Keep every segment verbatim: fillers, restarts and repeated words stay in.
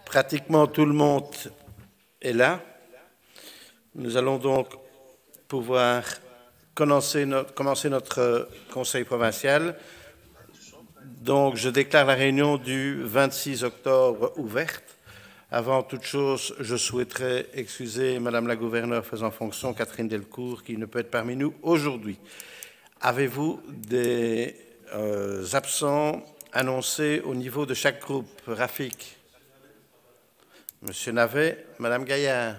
Pratiquement tout le monde est là. Nous allons donc pouvoir commencer notre, commencer notre conseil provincial. Donc, je déclare la réunion du vingt-six octobre ouverte. Avant toute chose, je souhaiterais excuser Madame la gouverneure faisant fonction, Catherine Delcourt, qui ne peut être parmi nous aujourd'hui. Avez-vous des euh, absents annoncés au niveau de chaque groupe? Rafik, Monsieur Navet, Madame Gaillard.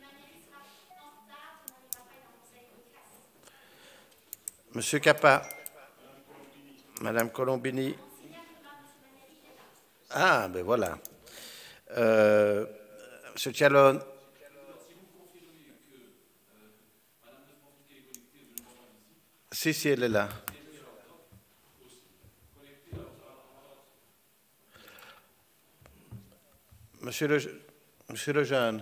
Monsieur Capa, Madame Colombini. Ah, ben voilà. Euh, Monsieur Tchalon. Si, si, elle est là. Monsieur le, Monsieur Lejeune.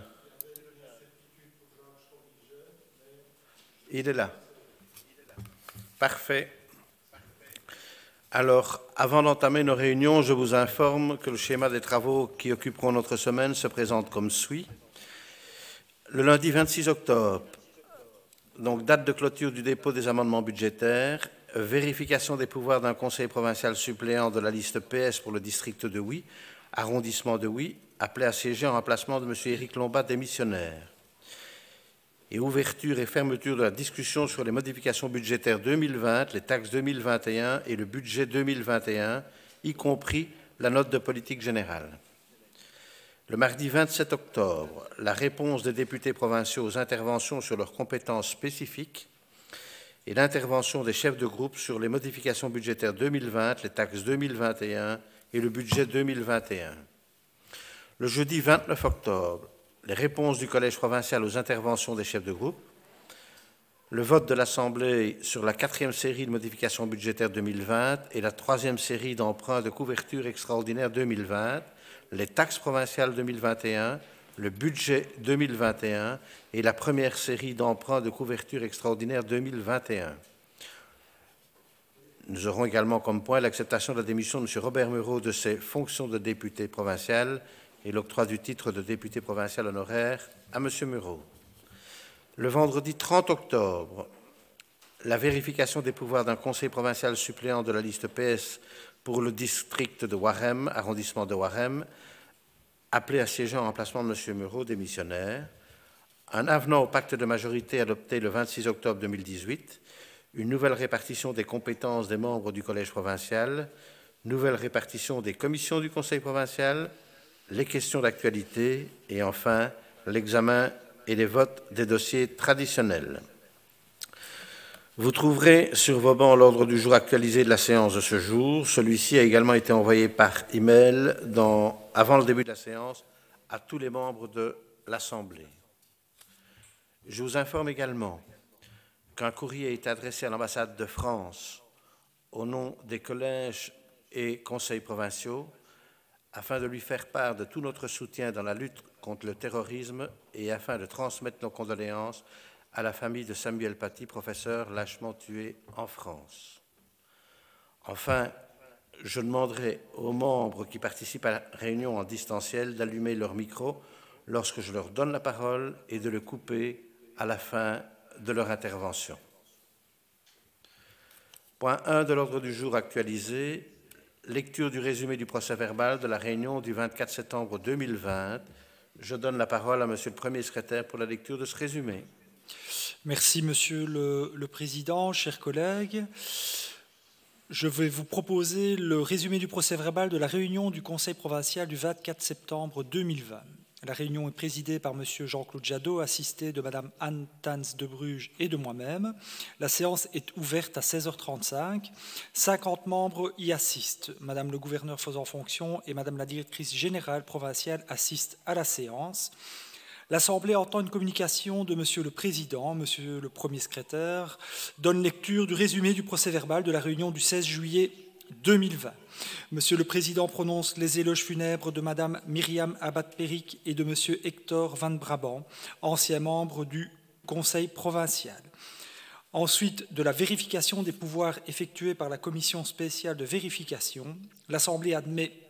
Il est là. Parfait. Alors, avant d'entamer nos réunions, je vous informe que le schéma des travaux qui occuperont notre semaine se présente comme suit. Le lundi vingt-six octobre, donc date de clôture du dépôt des amendements budgétaires, vérification des pouvoirs d'un conseil provincial suppléant de la liste P S pour le district de Huy, arrondissement de Huy, appelé à siéger en remplacement de M. Éric Lombat, démissionnaire. Et ouverture et fermeture de la discussion sur les modifications budgétaires deux mille vingt, les taxes deux mille vingt et un et le budget deux mille vingt et un, y compris la note de politique générale. Le mardi vingt-sept octobre, la réponse des députés provinciaux aux interventions sur leurs compétences spécifiques et l'intervention des chefs de groupe sur les modifications budgétaires deux mille vingt, les taxes deux mille vingt et un et le budget deux mille vingt et un. Le jeudi vingt-neuf octobre, les réponses du Collège provincial aux interventions des chefs de groupe, le vote de l'Assemblée sur la quatrième série de modifications budgétaires deux mille vingt et la troisième série d'emprunts de couverture extraordinaire deux mille vingt, les taxes provinciales deux mille vingt et un, le budget deux mille vingt et un et la première série d'emprunts de couverture extraordinaire deux mille vingt et un. Nous aurons également comme point l'acceptation de la démission de M. Robert Meureau de ses fonctions de député provincial et l'octroi du titre de député provincial honoraire à M. Meureau. Le vendredi trente octobre, la vérification des pouvoirs d'un conseil provincial suppléant de la liste P S pour le district de Warem, arrondissement de Warem, appelé à siéger en remplacement de M. Meureau, démissionnaire. Un avenant au pacte de majorité adopté le vingt-six octobre deux mille dix-huit, une nouvelle répartition des compétences des membres du Collège provincial, nouvelle répartition des commissions du Conseil provincial, les questions d'actualité et enfin l'examen et les votes des dossiers traditionnels. Vous trouverez sur vos bancs l'ordre du jour actualisé de la séance de ce jour. Celui-ci a également été envoyé par email dans, avant le début de la séance à tous les membres de l'Assemblée. Je vous informe également qu'un courrier est adressé à l'ambassade de France au nom des collèges et conseils provinciaux afin de lui faire part de tout notre soutien dans la lutte contre le terrorisme et afin de transmettre nos condoléances à la famille de Samuel Paty, professeur lâchement tué en France. Enfin, je demanderai aux membres qui participent à la réunion en distanciel d'allumer leur micro lorsque je leur donne la parole et de le couper à la fin de leur intervention. Point un de l'ordre du jour actualisé. Lecture du résumé du procès-verbal de la réunion du vingt-quatre septembre deux mille vingt. Je donne la parole à Monsieur le Premier secrétaire pour la lecture de ce résumé. Merci, Monsieur le, le Président, chers collègues. Je vais vous proposer le résumé du procès-verbal de la réunion du Conseil provincial du vingt-quatre septembre deux mille vingt. La réunion est présidée par Monsieur Jean-Claude Jadot, assisté de Madame Anne Tans de Bruges et de moi-même. La séance est ouverte à seize heures trente-cinq. cinquante membres y assistent. Madame le gouverneur faisant fonction et Madame la directrice générale provinciale assistent à la séance. L'Assemblée entend une communication de Monsieur le Président. Monsieur le Premier secrétaire donne lecture du résumé du procès-verbal de la réunion du seize juillet deux mille vingt. Monsieur le Président prononce les éloges funèbres de Madame Myriam Abad-Péric et de Monsieur Hector Van Brabant, anciens membres du Conseil provincial. Ensuite, de la vérification des pouvoirs effectués par la Commission spéciale de vérification, l'Assemblée admet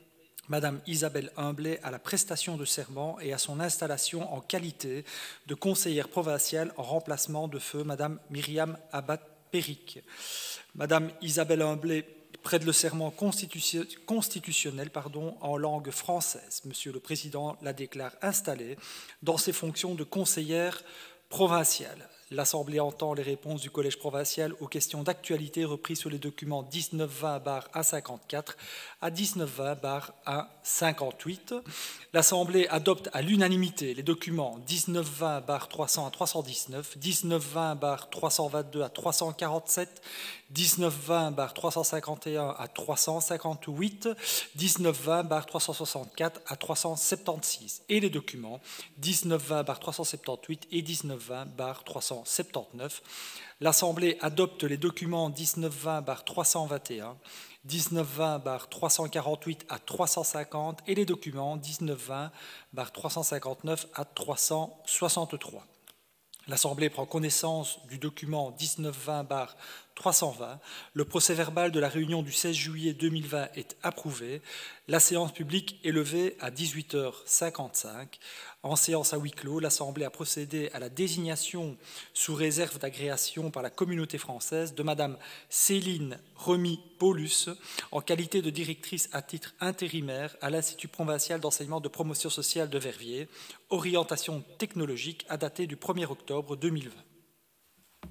Madame Isabelle Humblet à la prestation de serment et à son installation en qualité de conseillère provinciale en remplacement de feu Madame Myriam Abad-Péric. Madame Isabelle Humblet prête le serment constitutionnel pardon, en langue française. Monsieur le Président la déclare installée dans ses fonctions de conseillère provinciale. L'Assemblée entend les réponses du Collège provincial aux questions d'actualité reprises sur les documents dix-neuf vingt barre un cinquante-quatre à dix-neuf vingt barre un cinquante-huit. L'Assemblée adopte à l'unanimité les documents dix-neuf vingt barre trois cents à trois cent dix-neuf, dix-neuf vingt barre trois cent vingt-deux à trois cent quarante-sept, dix-neuf vingt barre trois cent cinquante et un à trois cent cinquante-huit, dix-neuf vingt barre trois cent soixante-quatre à trois cent soixante-seize et les documents dix-neuf vingt barre trois cent soixante-dix-huit et dix-neuf vingt barre trois cent soixante-dix-neuf. L'Assemblée adopte les documents dix-neuf vingt barre trois cent vingt et un, dix-neuf vingt barre trois cent quarante-huit à trois cent cinquante et les documents dix-neuf vingt barre trois cent cinquante-neuf à trois cent soixante-trois. L'Assemblée prend connaissance du document dix-neuf vingt barre trois cent vingt. Le procès-verbal de la réunion du seize juillet deux mille vingt est approuvé. La séance publique est levée à dix-huit heures cinquante-cinq. En séance à huis clos, l'Assemblée a procédé à la désignation sous réserve d'agréation par la communauté française de Madame Céline Remy-Paulus en qualité de directrice à titre intérimaire à l'Institut provincial d'enseignement de promotion sociale de Verviers, orientation technologique à dater du premier octobre deux mille vingt.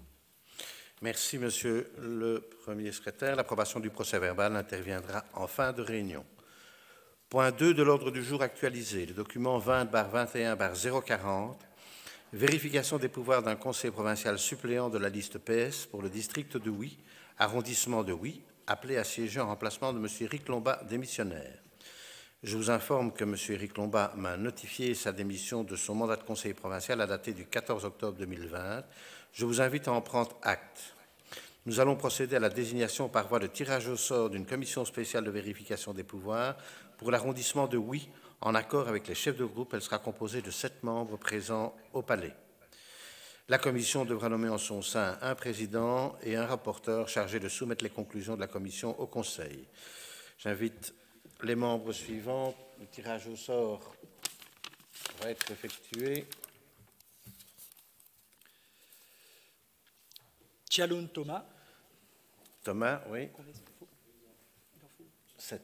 Merci, Monsieur le Premier secrétaire. L'approbation du procès-verbal interviendra en fin de réunion. Point deux de l'ordre du jour actualisé, le document vingt barre vingt et un barre zéro quarante, vérification des pouvoirs d'un conseiller provincial suppléant de la liste P S pour le district de Huy, arrondissement de Huy, appelé à siéger en remplacement de M. Éric Lombat, démissionnaire. Je vous informe que M. Éric Lombat m'a notifié sa démission de son mandat de conseiller provincial à dater du quatorze octobre deux mille vingt. Je vous invite à en prendre acte. Nous allons procéder à la désignation par voie de tirage au sort d'une commission spéciale de vérification des pouvoirs pour l'arrondissement de Huy, en accord avec les chefs de groupe. Elle sera composée de sept membres présents au Palais. La commission devra nommer en son sein un président et un rapporteur chargé de soumettre les conclusions de la commission au Conseil. J'invite les membres suivants. Le tirage au sort va être effectué. Tchaloun Thomas. Thomas, oui. Sept.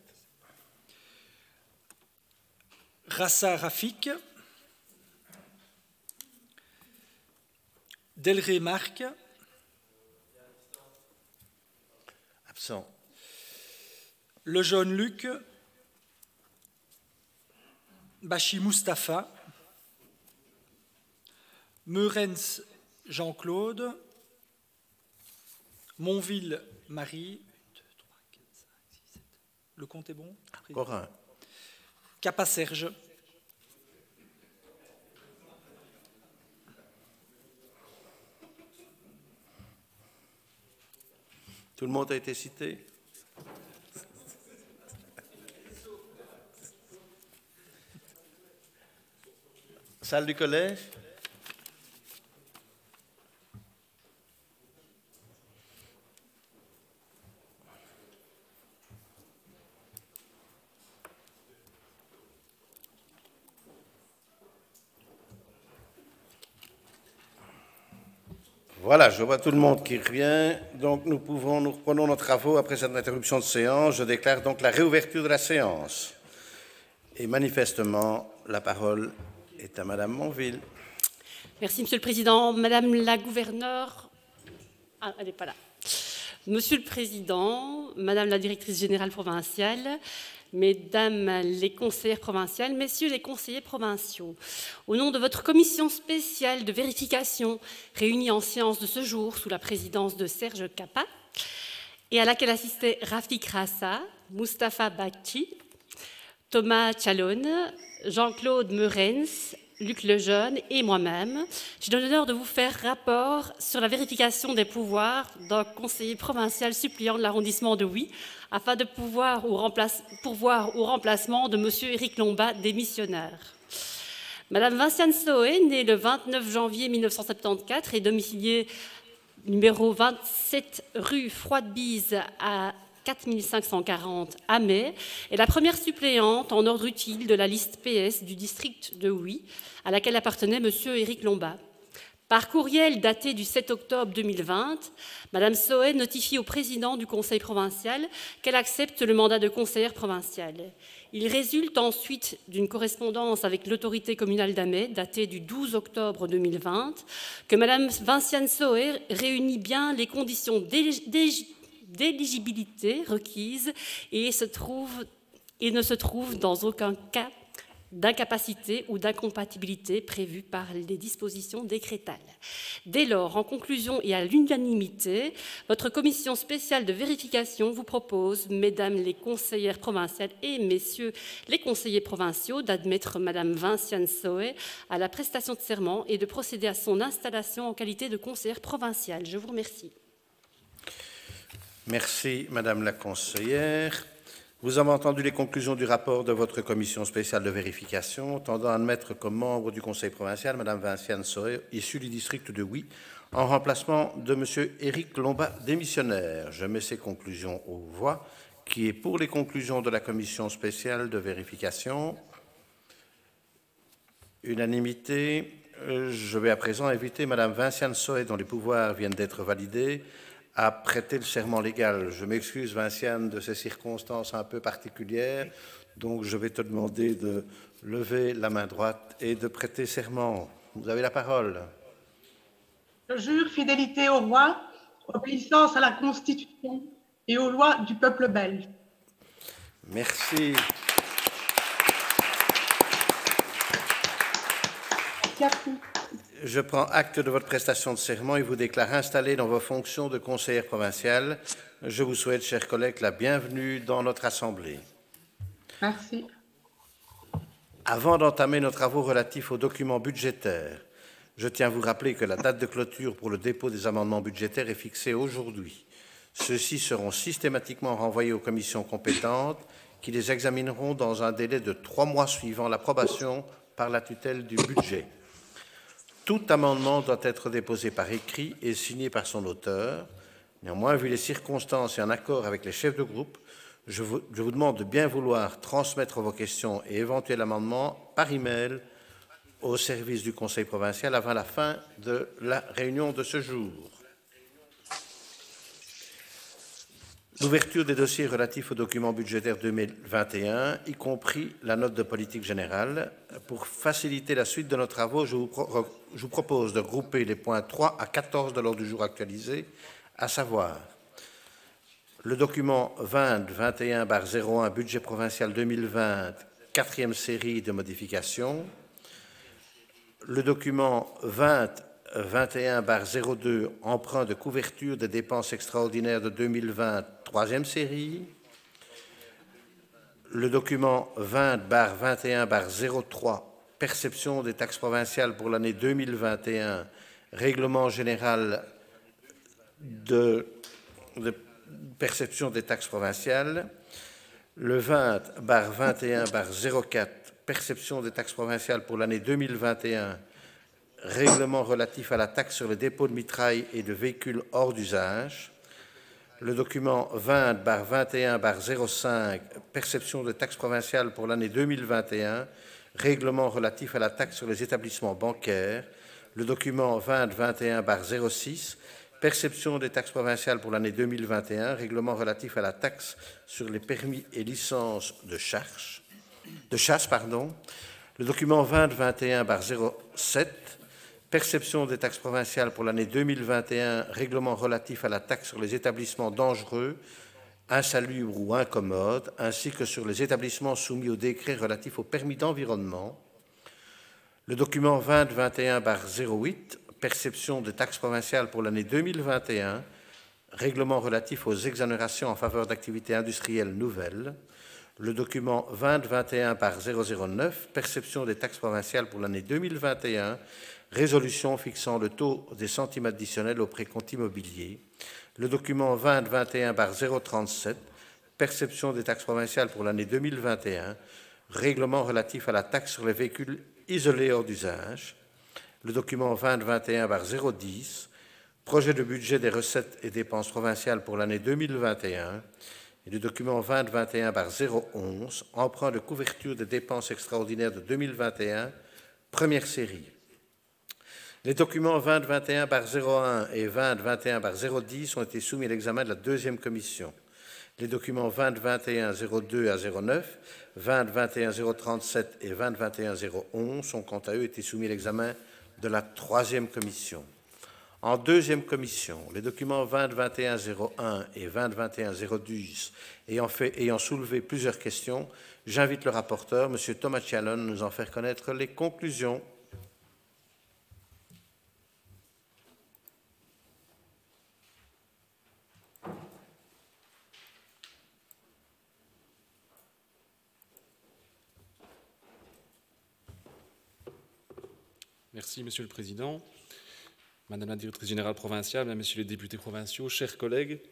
Rassa Rafik. Delré Marc. Absent. Lejeune Luc. Bachi Mustapha. Meurens Jean-Claude. Monville Marie. Le compte est bon? Encore un. Capa Serge. Tout le monde a été cité? Salle du collège? Voilà, je vois tout le monde qui revient. Donc, nous, pouvons, nous reprenons nos travaux après cette interruption de séance. Je déclare donc la réouverture de la séance. Et manifestement, la parole est à Madame Monville. Merci, Monsieur le Président. Madame la gouverneure... Ah, elle n'est pas là. Monsieur le Président, Madame la directrice générale provinciale, Mesdames les conseillères provinciales, Messieurs les conseillers provinciaux, au nom de votre commission spéciale de vérification réunie en séance de ce jour sous la présidence de Serge Capa et à laquelle assistaient Rafik Rassa, Mustapha Bakti, Thomas Tchaloun, Jean-Claude Meurens, Luc Lejeune et moi-même, j'ai l'honneur de vous faire rapport sur la vérification des pouvoirs d'un conseiller provincial suppléant de l'arrondissement de Huy afin de pouvoir ou remplace, pourvoir au remplacement de M. Éric Lombat, démissionnaire. Madame Vinciane Soé, née le vingt-neuf janvier mille neuf cent soixante-quatorze et domiciliée numéro vingt-sept rue Froidebise à quatre mille cinq cent quarante à mai est la première suppléante en ordre utile de la liste P S du district de Huy, à laquelle appartenait M. Éric Lombat. Par courriel daté du sept octobre deux mille vingt, Mme Sohet notifie au président du conseil provincial qu'elle accepte le mandat de conseillère provinciale. Il résulte ensuite d'une correspondance avec l'autorité communale d'Amay, datée du douze octobre deux mille vingt, que Mme Vinciane Sohet réunit bien les conditions d'éligibilité requises et, se trouve, et ne se trouve dans aucun cas d'incapacité ou d'incompatibilité prévue par les dispositions décrétales. Dès lors, en conclusion et à l'unanimité, votre commission spéciale de vérification vous propose, mesdames les conseillères provinciales et messieurs les conseillers provinciaux, d'admettre madame Vinciane Sohet à la prestation de serment et de procéder à son installation en qualité de conseillère provinciale. Je vous remercie. Merci, madame la conseillère. Vous avez entendu les conclusions du rapport de votre commission spéciale de vérification, tendant à admettre comme membre du conseil provincial Mme Vinciane Sohet, issue du district de Huy, en remplacement de M. Éric Lombat, démissionnaire. Je mets ces conclusions aux voix. Qui est pour les conclusions de la commission spéciale de vérification? Unanimité. Je vais à présent inviter Mme Vinciane Sohet, dont les pouvoirs viennent d'être validés, à prêter le serment légal. Je m'excuse, Vinciane, de ces circonstances un peu particulières, donc je vais te demander de lever la main droite et de prêter serment. Vous avez la parole. Je jure fidélité au roi, obéissance à la Constitution et aux lois du peuple belge. Merci. Merci. Je prends acte de votre prestation de serment et vous déclare installé dans vos fonctions de conseillère provinciale. Je vous souhaite, chers collègues, la bienvenue dans notre Assemblée. Merci. Avant d'entamer nos travaux relatifs aux documents budgétaires, je tiens à vous rappeler que la date de clôture pour le dépôt des amendements budgétaires est fixée aujourd'hui. Ceux-ci seront systématiquement renvoyés aux commissions compétentes qui les examineront dans un délai de trois mois suivant l'approbation par la tutelle du budget. Tout amendement doit être déposé par écrit et signé par son auteur. Néanmoins, vu les circonstances et en accord avec les chefs de groupe, je vous, je vous demande de bien vouloir transmettre vos questions et éventuels amendements par email au service du Conseil provincial avant la fin de la réunion de ce jour. L'ouverture des dossiers relatifs aux documents budgétaires deux mille vingt et un, y compris la note de politique générale. Pour faciliter la suite de nos travaux, je vous, pro je vous propose de grouper les points trois à quatorze de l'ordre du jour actualisé, à savoir le document vingt vingt et un barre zéro un, budget provincial deux mille vingt, quatrième série de modifications, le document vingt vingt et un barre zéro deux, emprunt de couverture des dépenses extraordinaires de deux mille vingt, troisième série. Le document vingt barre vingt et un barre zéro trois, perception des taxes provinciales pour l'année deux mille vingt et un, règlement général de, de perception des taxes provinciales. Le vingt barre vingt et un barre zéro quatre, perception des taxes provinciales pour l'année deux mille vingt et un, règlement relatif à la taxe sur le dépôt de mitraille et de véhicules hors d'usage. Le document vingt barre vingt et un barre zéro cinq, perception de taxes provinciales pour l'année deux mille vingt et un, règlement relatif à la taxe sur les établissements bancaires. Le document vingt vingt et un barre zéro six, perception des taxes provinciales pour l'année deux mille vingt et un, règlement relatif à la taxe sur les permis et licences de chasse. De chasse pardon. Le document vingt vingt et un barre zéro sept, perception des taxes provinciales pour l'année deux mille vingt et un, règlement relatif à la taxe sur les établissements dangereux, insalubres ou incommodes, ainsi que sur les établissements soumis au décret relatif au permis d'environnement. Le document vingt vingt et un barre zéro huit, perception des taxes provinciales pour l'année deux mille vingt et un, règlement relatif aux exonérations en faveur d'activités industrielles nouvelles. Le document vingt vingt et un barre zéro zéro neuf, perception des taxes provinciales pour l'année deux mille vingt et un, résolution fixant le taux des centimes additionnels au précompte immobilier. Le document vingt vingt et un barre zéro trente-sept, perception des taxes provinciales pour l'année deux mille vingt et un, règlement relatif à la taxe sur les véhicules isolés hors d'usage. Le document vingt vingt et un barre zéro dix, projet de budget des recettes et dépenses provinciales pour l'année deux mille vingt et un. et du document vingt vingt et un barre zéro onze, emprunt de couverture des dépenses extraordinaires de deux mille vingt et un, première série. Les documents vingt vingt et un barre zéro un et vingt vingt et un barre zéro dix ont été soumis à l'examen de la deuxième commission. Les documents vingt vingt et un barre zéro deux à zéro neuf, vingt vingt et un barre zéro trente-sept et vingt vingt et un barre zéro onze ont quant à eux été soumis à l'examen de la troisième commission. En deuxième commission, les documents vingt vingt et un barre zéro un et vingt vingt et un barre zéro dix ayant, fait, ayant soulevé plusieurs questions, j'invite le rapporteur, M. Thomas Cialon, à nous en faire connaître les conclusions. Merci, Monsieur le Président. Madame la Directrice Générale Provinciale, Mesdames, Messieurs les députés provinciaux, chers collègues,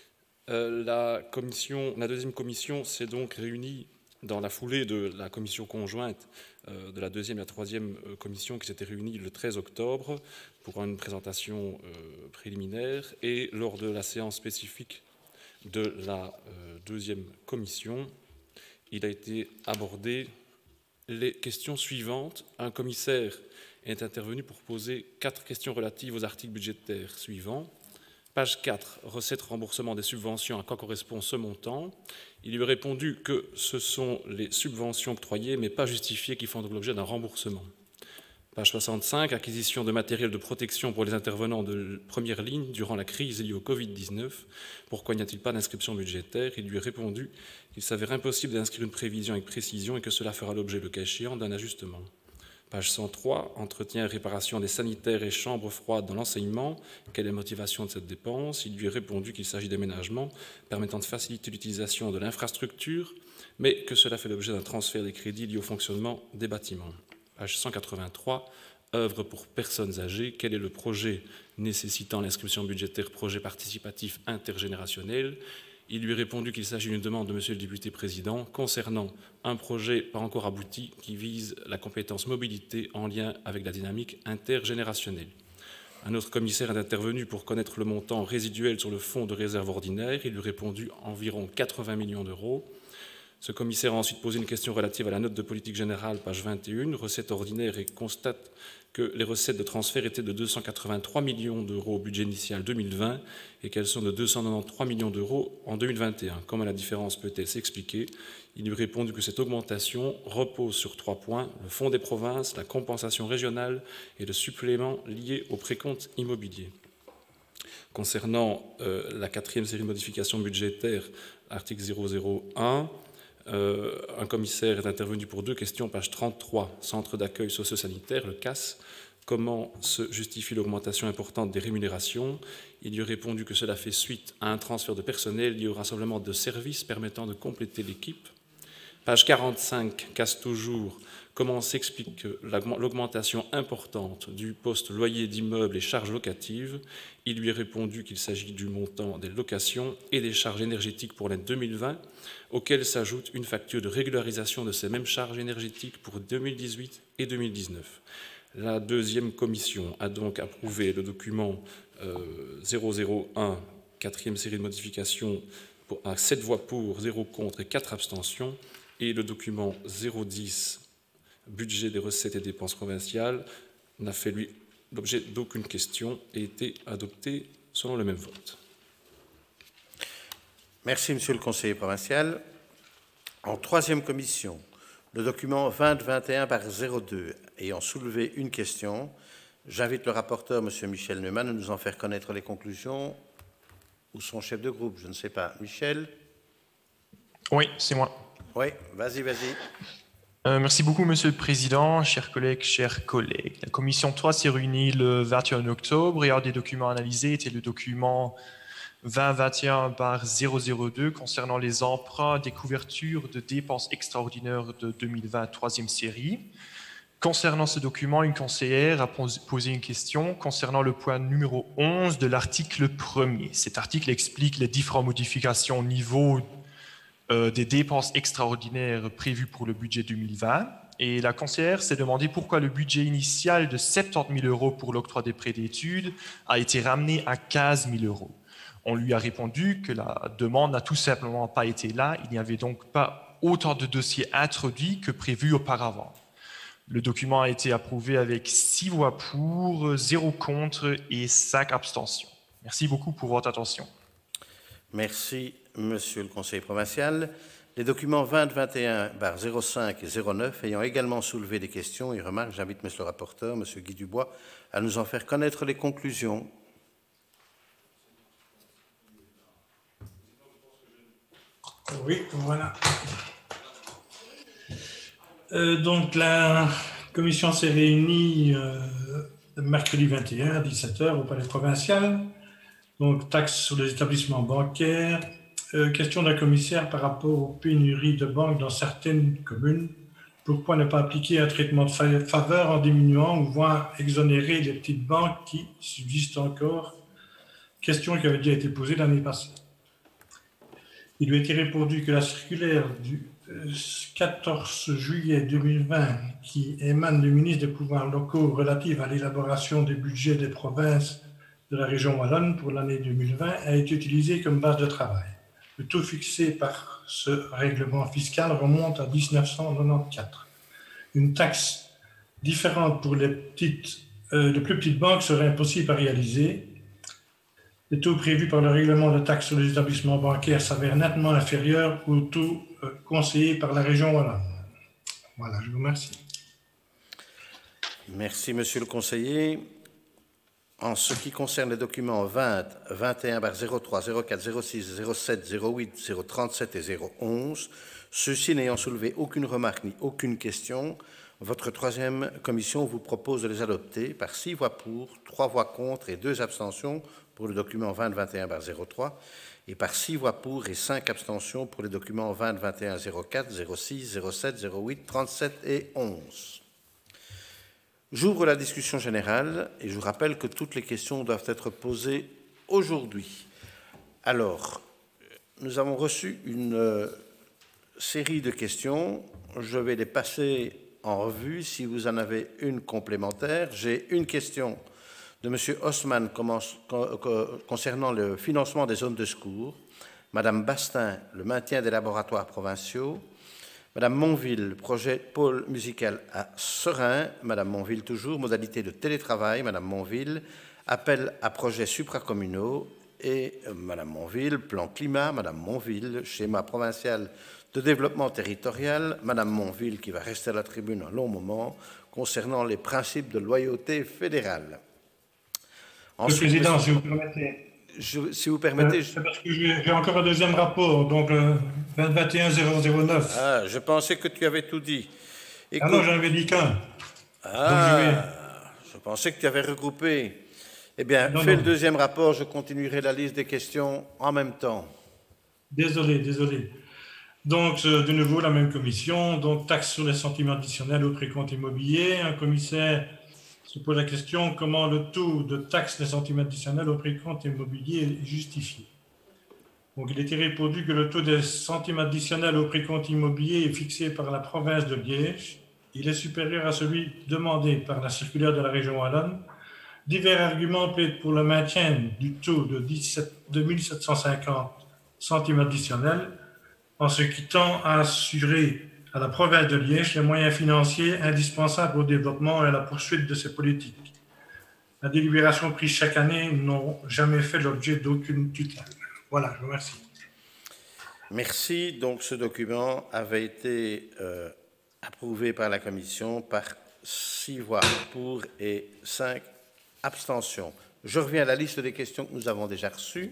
euh, la, commission, la deuxième commission s'est donc réunie dans la foulée de la commission conjointe euh, de la deuxième et la troisième euh, commission qui s'était réunie le treize octobre pour une présentation euh, préliminaire, et lors de la séance spécifique de la euh, deuxième commission, il a été abordé les questions suivantes. Un commissaire est intervenu pour poser quatre questions relatives aux articles budgétaires suivants. Page quatre, recettes remboursement des subventions, à quoi correspond ce montant? Il lui a répondu que ce sont les subventions octroyées mais pas justifiées qui font l'objet d'un remboursement. Page soixante-cinq, acquisition de matériel de protection pour les intervenants de première ligne durant la crise liée au Covid dix-neuf. Pourquoi n'y a-t-il pas d'inscription budgétaire? Il lui a répondu qu'il s'avère impossible d'inscrire une prévision avec précision et que cela fera l'objet, le cas échéant, d'un ajustement. Page cent trois, entretien et réparation des sanitaires et chambres froides dans l'enseignement. Quelle est la motivation de cette dépense? Il lui a répondu qu'il s'agit d'aménagements permettant de faciliter l'utilisation de l'infrastructure, mais que cela fait l'objet d'un transfert des crédits liés au fonctionnement des bâtiments. Page cent quatre-vingt-trois, œuvre pour personnes âgées. Quel est le projet nécessitant l'inscription budgétaire projet participatif intergénérationnel? Il lui a répondu qu'il s'agit d'une demande de Monsieur le député président concernant un projet pas encore abouti qui vise la compétence mobilité en lien avec la dynamique intergénérationnelle. Un autre commissaire est intervenu pour connaître le montant résiduel sur le fonds de réserve ordinaire. Il lui a répondu environ quatre-vingts millions d'euros. Ce commissaire a ensuite posé une question relative à la note de politique générale, page vingt et une, recettes ordinaires, et constate que les recettes de transfert étaient de deux cent quatre-vingt-trois millions d'euros au budget initial deux mille vingt et qu'elles sont de deux cent quatre-vingt-treize millions d'euros en deux mille vingt et un. Comment la différence peut-elle s'expliquer? Il lui a répondu que cette augmentation repose sur trois points: le fonds des provinces, la compensation régionale et le supplément lié au précompte immobilier. Concernant euh, la quatrième série de modifications budgétaires, article zéro zéro un, Euh, un commissaire est intervenu pour deux questions, page trente-trois, centre d'accueil socio-sanitaire, le C A S. Comment se justifie l'augmentation importante des rémunérations? Il lui a répondu que cela fait suite à un transfert de personnel lié au rassemblement de services permettant de compléter l'équipe. Page quarante-cinq, C A S toujours. Comment s'explique l'augmentation importante du poste loyer d'immeubles et charges locatives? Il lui a répondu qu'il s'agit du montant des locations et des charges énergétiques pour l'année deux mille vingt, auxquelles s'ajoute une facture de régularisation de ces mêmes charges énergétiques pour deux mille dix-huit et deux mille dix-neuf. La deuxième commission a donc approuvé le document euh, zéro zéro un, quatrième série de modifications, pour, à sept voix pour, zéro contre et quatre abstentions, et le document zéro dix, budget des recettes et dépenses provinciales, n'a fait lui l'objet d'aucune question et été adopté selon le même vote. Merci, Monsieur le conseiller provincial. En troisième commission, le document vingt vingt et un barre zéro deux ayant soulevé une question, j'invite le rapporteur, Monsieur Michel Neumann, à nous en faire connaître les conclusions, ou son chef de groupe, je ne sais pas. Michel? Oui, c'est moi. Oui, vas-y, vas-y. Euh, merci beaucoup, Monsieur le Président, chers collègues, chers collègues. La commission trois s'est réunie le vingt et un octobre et un des documents analysés était le document vingt vingt et un barre zéro zéro deux concernant les emprunts des couvertures de dépenses extraordinaires de deux mille vingt, troisième série. Concernant ce document, une conseillère a posé une question concernant le point numéro onze de l'article premier. Cet article explique les différentes modifications au niveau euh, des dépenses extraordinaires prévues pour le budget deux mille vingt. Et la conseillère s'est demandé pourquoi le budget initial de soixante-dix mille euros pour l'octroi des prêts d'études a été ramené à quinze mille euros. On lui a répondu que la demande n'a tout simplement pas été là. Il n'y avait donc pas autant de dossiers introduits que prévu auparavant. Le document a été approuvé avec six voix pour, zéro contre et cinq abstentions. Merci beaucoup pour votre attention. Merci, Monsieur le Conseiller provincial. Les documents vingt vingt et un barre zéro cinq et zéro neuf ayant également soulevé des questions et remarques, j'invite Monsieur le rapporteur, Monsieur Guy Dubois, à nous en faire connaître les conclusions. Oui, voilà. Euh, donc, la commission s'est réunie euh, mercredi vingt et un à dix-sept heures au Palais provincial. Donc, taxe sur les établissements bancaires. Euh, question d'un commissaire par rapport aux pénuries de banques dans certaines communes. Pourquoi ne pas appliquer un traitement de faveur en diminuant ou voire exonérer les petites banques qui subsistent encore? Question qui avait déjà été posée l'année passée. Il lui a été répondu que la circulaire du quatorze juillet deux mille vingt, qui émane du ministre des Pouvoirs locaux relative à l'élaboration des budgets des provinces de la région wallonne pour l'année deux mille vingt, a été utilisée comme base de travail. Le taux fixé par ce règlement fiscal remonte à mille neuf cent quatre-vingt-quatorze. Une taxe différente pour les, petites, euh, les plus petites banques serait impossible à réaliser. Les taux prévus par le règlement de taxe sur les établissements bancaires s'avèrent nettement inférieurs aux taux euh, conseillés par la région wallonne. Voilà, je vous remercie. Merci, Monsieur le conseiller. En ce qui concerne les documents vingt, vingt et un barre zéro trois, zéro quatre, zéro six, zéro sept, zéro huit, zéro trente-sept et zéro onze, ceux-ci n'ayant soulevé aucune remarque ni aucune question, votre troisième commission vous propose de les adopter par six voix pour, trois voix contre et deux abstentions pour le document vingt, vingt et un barre zéro trois et par six voix pour et cinq abstentions pour les documents vingt, vingt et un, zéro quatre, zéro six, zéro sept, zéro huit, trente-sept et onze. J'ouvre la discussion générale et je vous rappelle que toutes les questions doivent être posées aujourd'hui. Alors, nous avons reçu une euh, série de questions. Je vais les passer en revue. Si vous en avez une complémentaire, j'ai une question de M. Haussmann concernant le financement des zones de secours, Mme Bastin, le maintien des laboratoires provinciaux, Madame Monville, projet pôle musical à Serein, Madame Monville toujours, modalité de télétravail, Madame Monville, appel à projets supracommunaux et Madame Monville, plan climat, Madame Monville, schéma provincial de développement territorial, Madame Monville qui va rester à la tribune un long moment, concernant les principes de loyauté fédérale. Ensuite, Monsieur le Président, si vous permettez. Je, si vous permettez... Euh, c'est parce que j'ai encore un deuxième rapport, donc le vingt vingt et un zéro zéro neuf. Ah, je pensais que tu avais tout dit. Écoute, ah non, j'en avais dit qu'un. Ah, je, vais... je pensais que tu avais regroupé. Eh bien, non, fais non. le deuxième rapport, je continuerai la liste des questions en même temps. Désolé, désolé. Donc, de nouveau, la même commission. Donc, taxe sur les sentiments additionnels au précompte immobilier. Un commissaire se pose la question comment le taux de taxe des centimes additionnels au précompte immobilier est justifié. Donc, il était répondu que le taux des centimes additionnels au précompte immobilier est fixé par la province de Liège. Il est supérieur à celui demandé par la circulaire de la région wallonne. Divers arguments plaident pour le maintien du taux de deux mille sept cent cinquante centimes additionnels, en ce qui tend à assurer à la province de Liège les moyens financiers indispensables au développement et à la poursuite de ses politiques. La délibération prise chaque année n'ont jamais fait l'objet d'aucune tutelle. Voilà, je vous remercie. Merci. Donc, ce document avait été euh, approuvé par la Commission par six voix pour et cinq abstentions. Je reviens à la liste des questions que nous avons déjà reçues.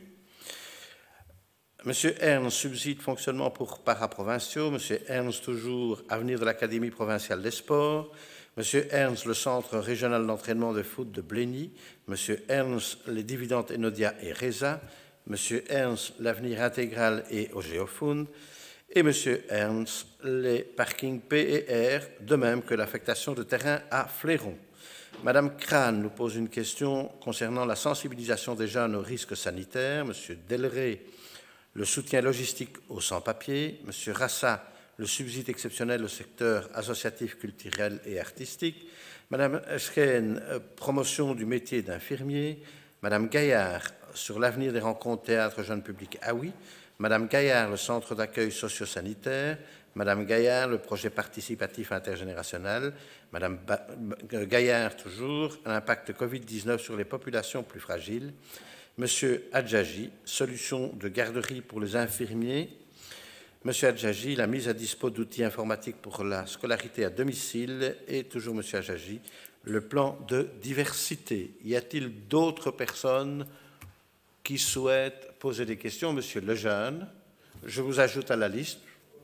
Monsieur Ernst, subside fonctionnement pour paraprovinciaux. Monsieur Ernst, toujours avenir de l'Académie provinciale des sports. Monsieur Ernst, le centre régional d'entraînement de foot de Blény. Monsieur Ernst, les dividendes Enodia et Reza. Monsieur Ernst, l'avenir intégral et Ogéofound. Et Monsieur Ernst, les parkings P et R, de même que l'affectation de terrain à Fléron. Madame Crane nous pose une question concernant la sensibilisation des jeunes aux risques sanitaires. Monsieur Delray, le soutien logistique aux sans-papiers, M. Rassa, le subside exceptionnel au secteur associatif, culturel et artistique, Mme Eschen, promotion du métier d'infirmier, Madame Gaillard, sur l'avenir des rencontres théâtre jeunes publics, ah oui. Madame Gaillard, le centre d'accueil socio-sanitaire. Madame Gaillard, le projet participatif intergénérationnel. Madame ba Gaillard, toujours, l'impact Covid dix-neuf sur les populations plus fragiles. Monsieur Adjaji, solution de garderie pour les infirmiers. Monsieur Adjaji, la mise à dispo d'outils informatiques pour la scolarité à domicile. Et toujours Monsieur Adjaji, le plan de diversité. Y a-t-il d'autres personnes qui souhaitent poser des questions? Monsieur Lejeune, je vous ajoute à la liste.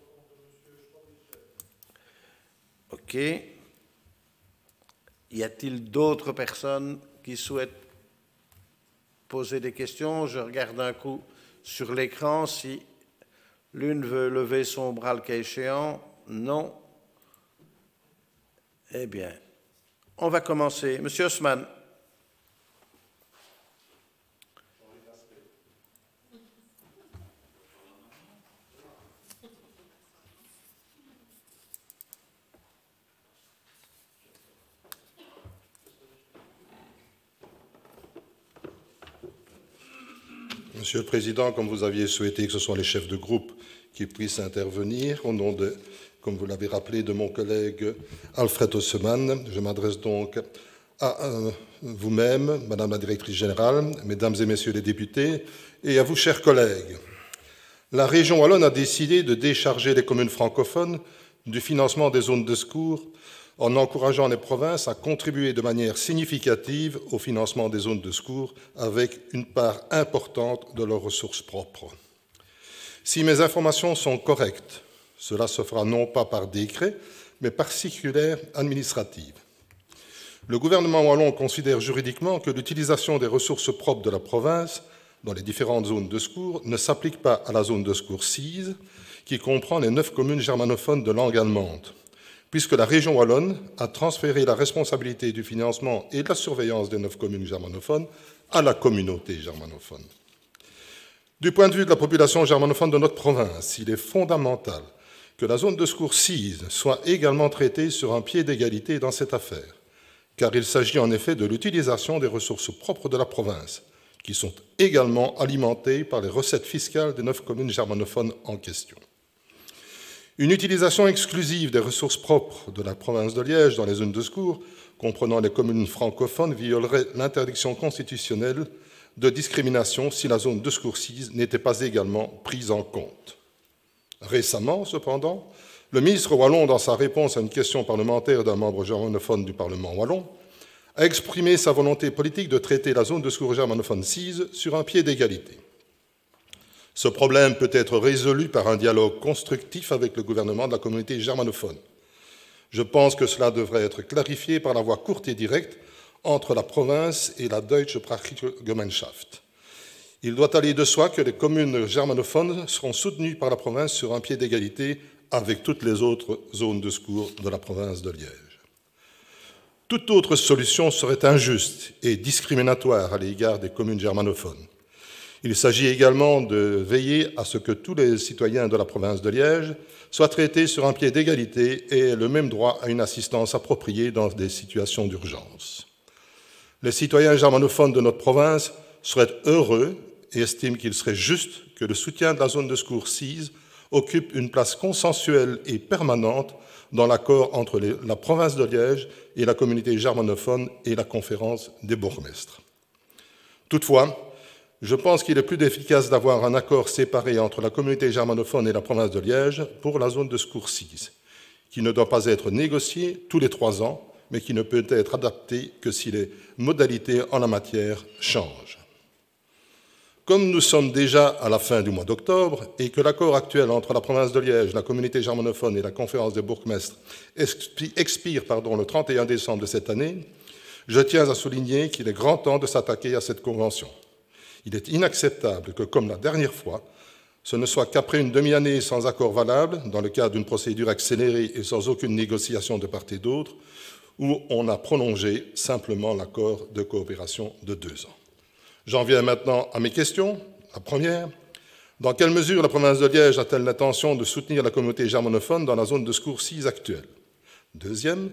OK. Y a-t-il d'autres personnes qui souhaitent poser des questions? Je regarde un coup sur l'écran. Si l'une veut lever son bras le cas échéant, non. Eh bien, on va commencer. Monsieur Haussmann. Monsieur le Président, comme vous aviez souhaité que ce soit les chefs de groupe qui puissent intervenir, au nom de, comme vous l'avez rappelé, de mon collègue Alfred Haussmann, je m'adresse donc à euh, vous-même, Madame la Directrice Générale, Mesdames et Messieurs les députés, et à vous, chers collègues. La région wallonne a décidé de décharger les communes francophones du financement des zones de secours en encourageant les provinces à contribuer de manière significative au financement des zones de secours avec une part importante de leurs ressources propres. Si mes informations sont correctes, cela se fera non pas par décret, mais par circulaire administrative. Le gouvernement wallon considère juridiquement que l'utilisation des ressources propres de la province dans les différentes zones de secours ne s'applique pas à la zone de secours six, qui comprend les neuf communes germanophones de langue allemande, puisque la région wallonne a transféré la responsabilité du financement et de la surveillance des neuf communes germanophones à la communauté germanophone. Du point de vue de la population germanophone de notre province, il est fondamental que la zone de secours six soit également traitée sur un pied d'égalité dans cette affaire, car il s'agit en effet de l'utilisation des ressources propres de la province, qui sont également alimentées par les recettes fiscales des neuf communes germanophones en question. Une utilisation exclusive des ressources propres de la province de Liège dans les zones de secours, comprenant les communes francophones, violerait l'interdiction constitutionnelle de discrimination si la zone de secours six n'était pas également prise en compte. Récemment, cependant, le ministre wallon, dans sa réponse à une question parlementaire d'un membre germanophone du Parlement wallon, a exprimé sa volonté politique de traiter la zone de secours germanophone six sur un pied d'égalité. Ce problème peut être résolu par un dialogue constructif avec le gouvernement de la communauté germanophone. Je pense que cela devrait être clarifié par la voie courte et directe entre la province et la Deutsche Sprachgemeinschaft. Il doit aller de soi que les communes germanophones seront soutenues par la province sur un pied d'égalité avec toutes les autres zones de secours de la province de Liège. Toute autre solution serait injuste et discriminatoire à l'égard des communes germanophones. Il s'agit également de veiller à ce que tous les citoyens de la province de Liège soient traités sur un pied d'égalité et aient le même droit à une assistance appropriée dans des situations d'urgence. Les citoyens germanophones de notre province seraient heureux et estiment qu'il serait juste que le soutien de la zone de secours six occupe une place consensuelle et permanente dans l'accord entre les, la province de Liège et la communauté germanophone et la conférence des bourgmestres. Toutefois, je pense qu'il est plus efficace d'avoir un accord séparé entre la communauté germanophone et la province de Liège pour la zone de secours six, qui ne doit pas être négocié tous les trois ans, mais qui ne peut être adapté que si les modalités en la matière changent. Comme nous sommes déjà à la fin du mois d'octobre et que l'accord actuel entre la province de Liège, la communauté germanophone et la conférence des bourgmestres expire pardon, le trente et un décembre de cette année, je tiens à souligner qu'il est grand temps de s'attaquer à cette convention. Il est inacceptable que, comme la dernière fois, ce ne soit qu'après une demi-année sans accord valable, dans le cadre d'une procédure accélérée et sans aucune négociation de part et d'autre, où on a prolongé simplement l'accord de coopération de deux ans. J'en viens maintenant à mes questions. La première, dans quelle mesure la province de Liège a-t-elle l'intention de soutenir la communauté germanophone dans la zone de secours six actuelle? Deuxième,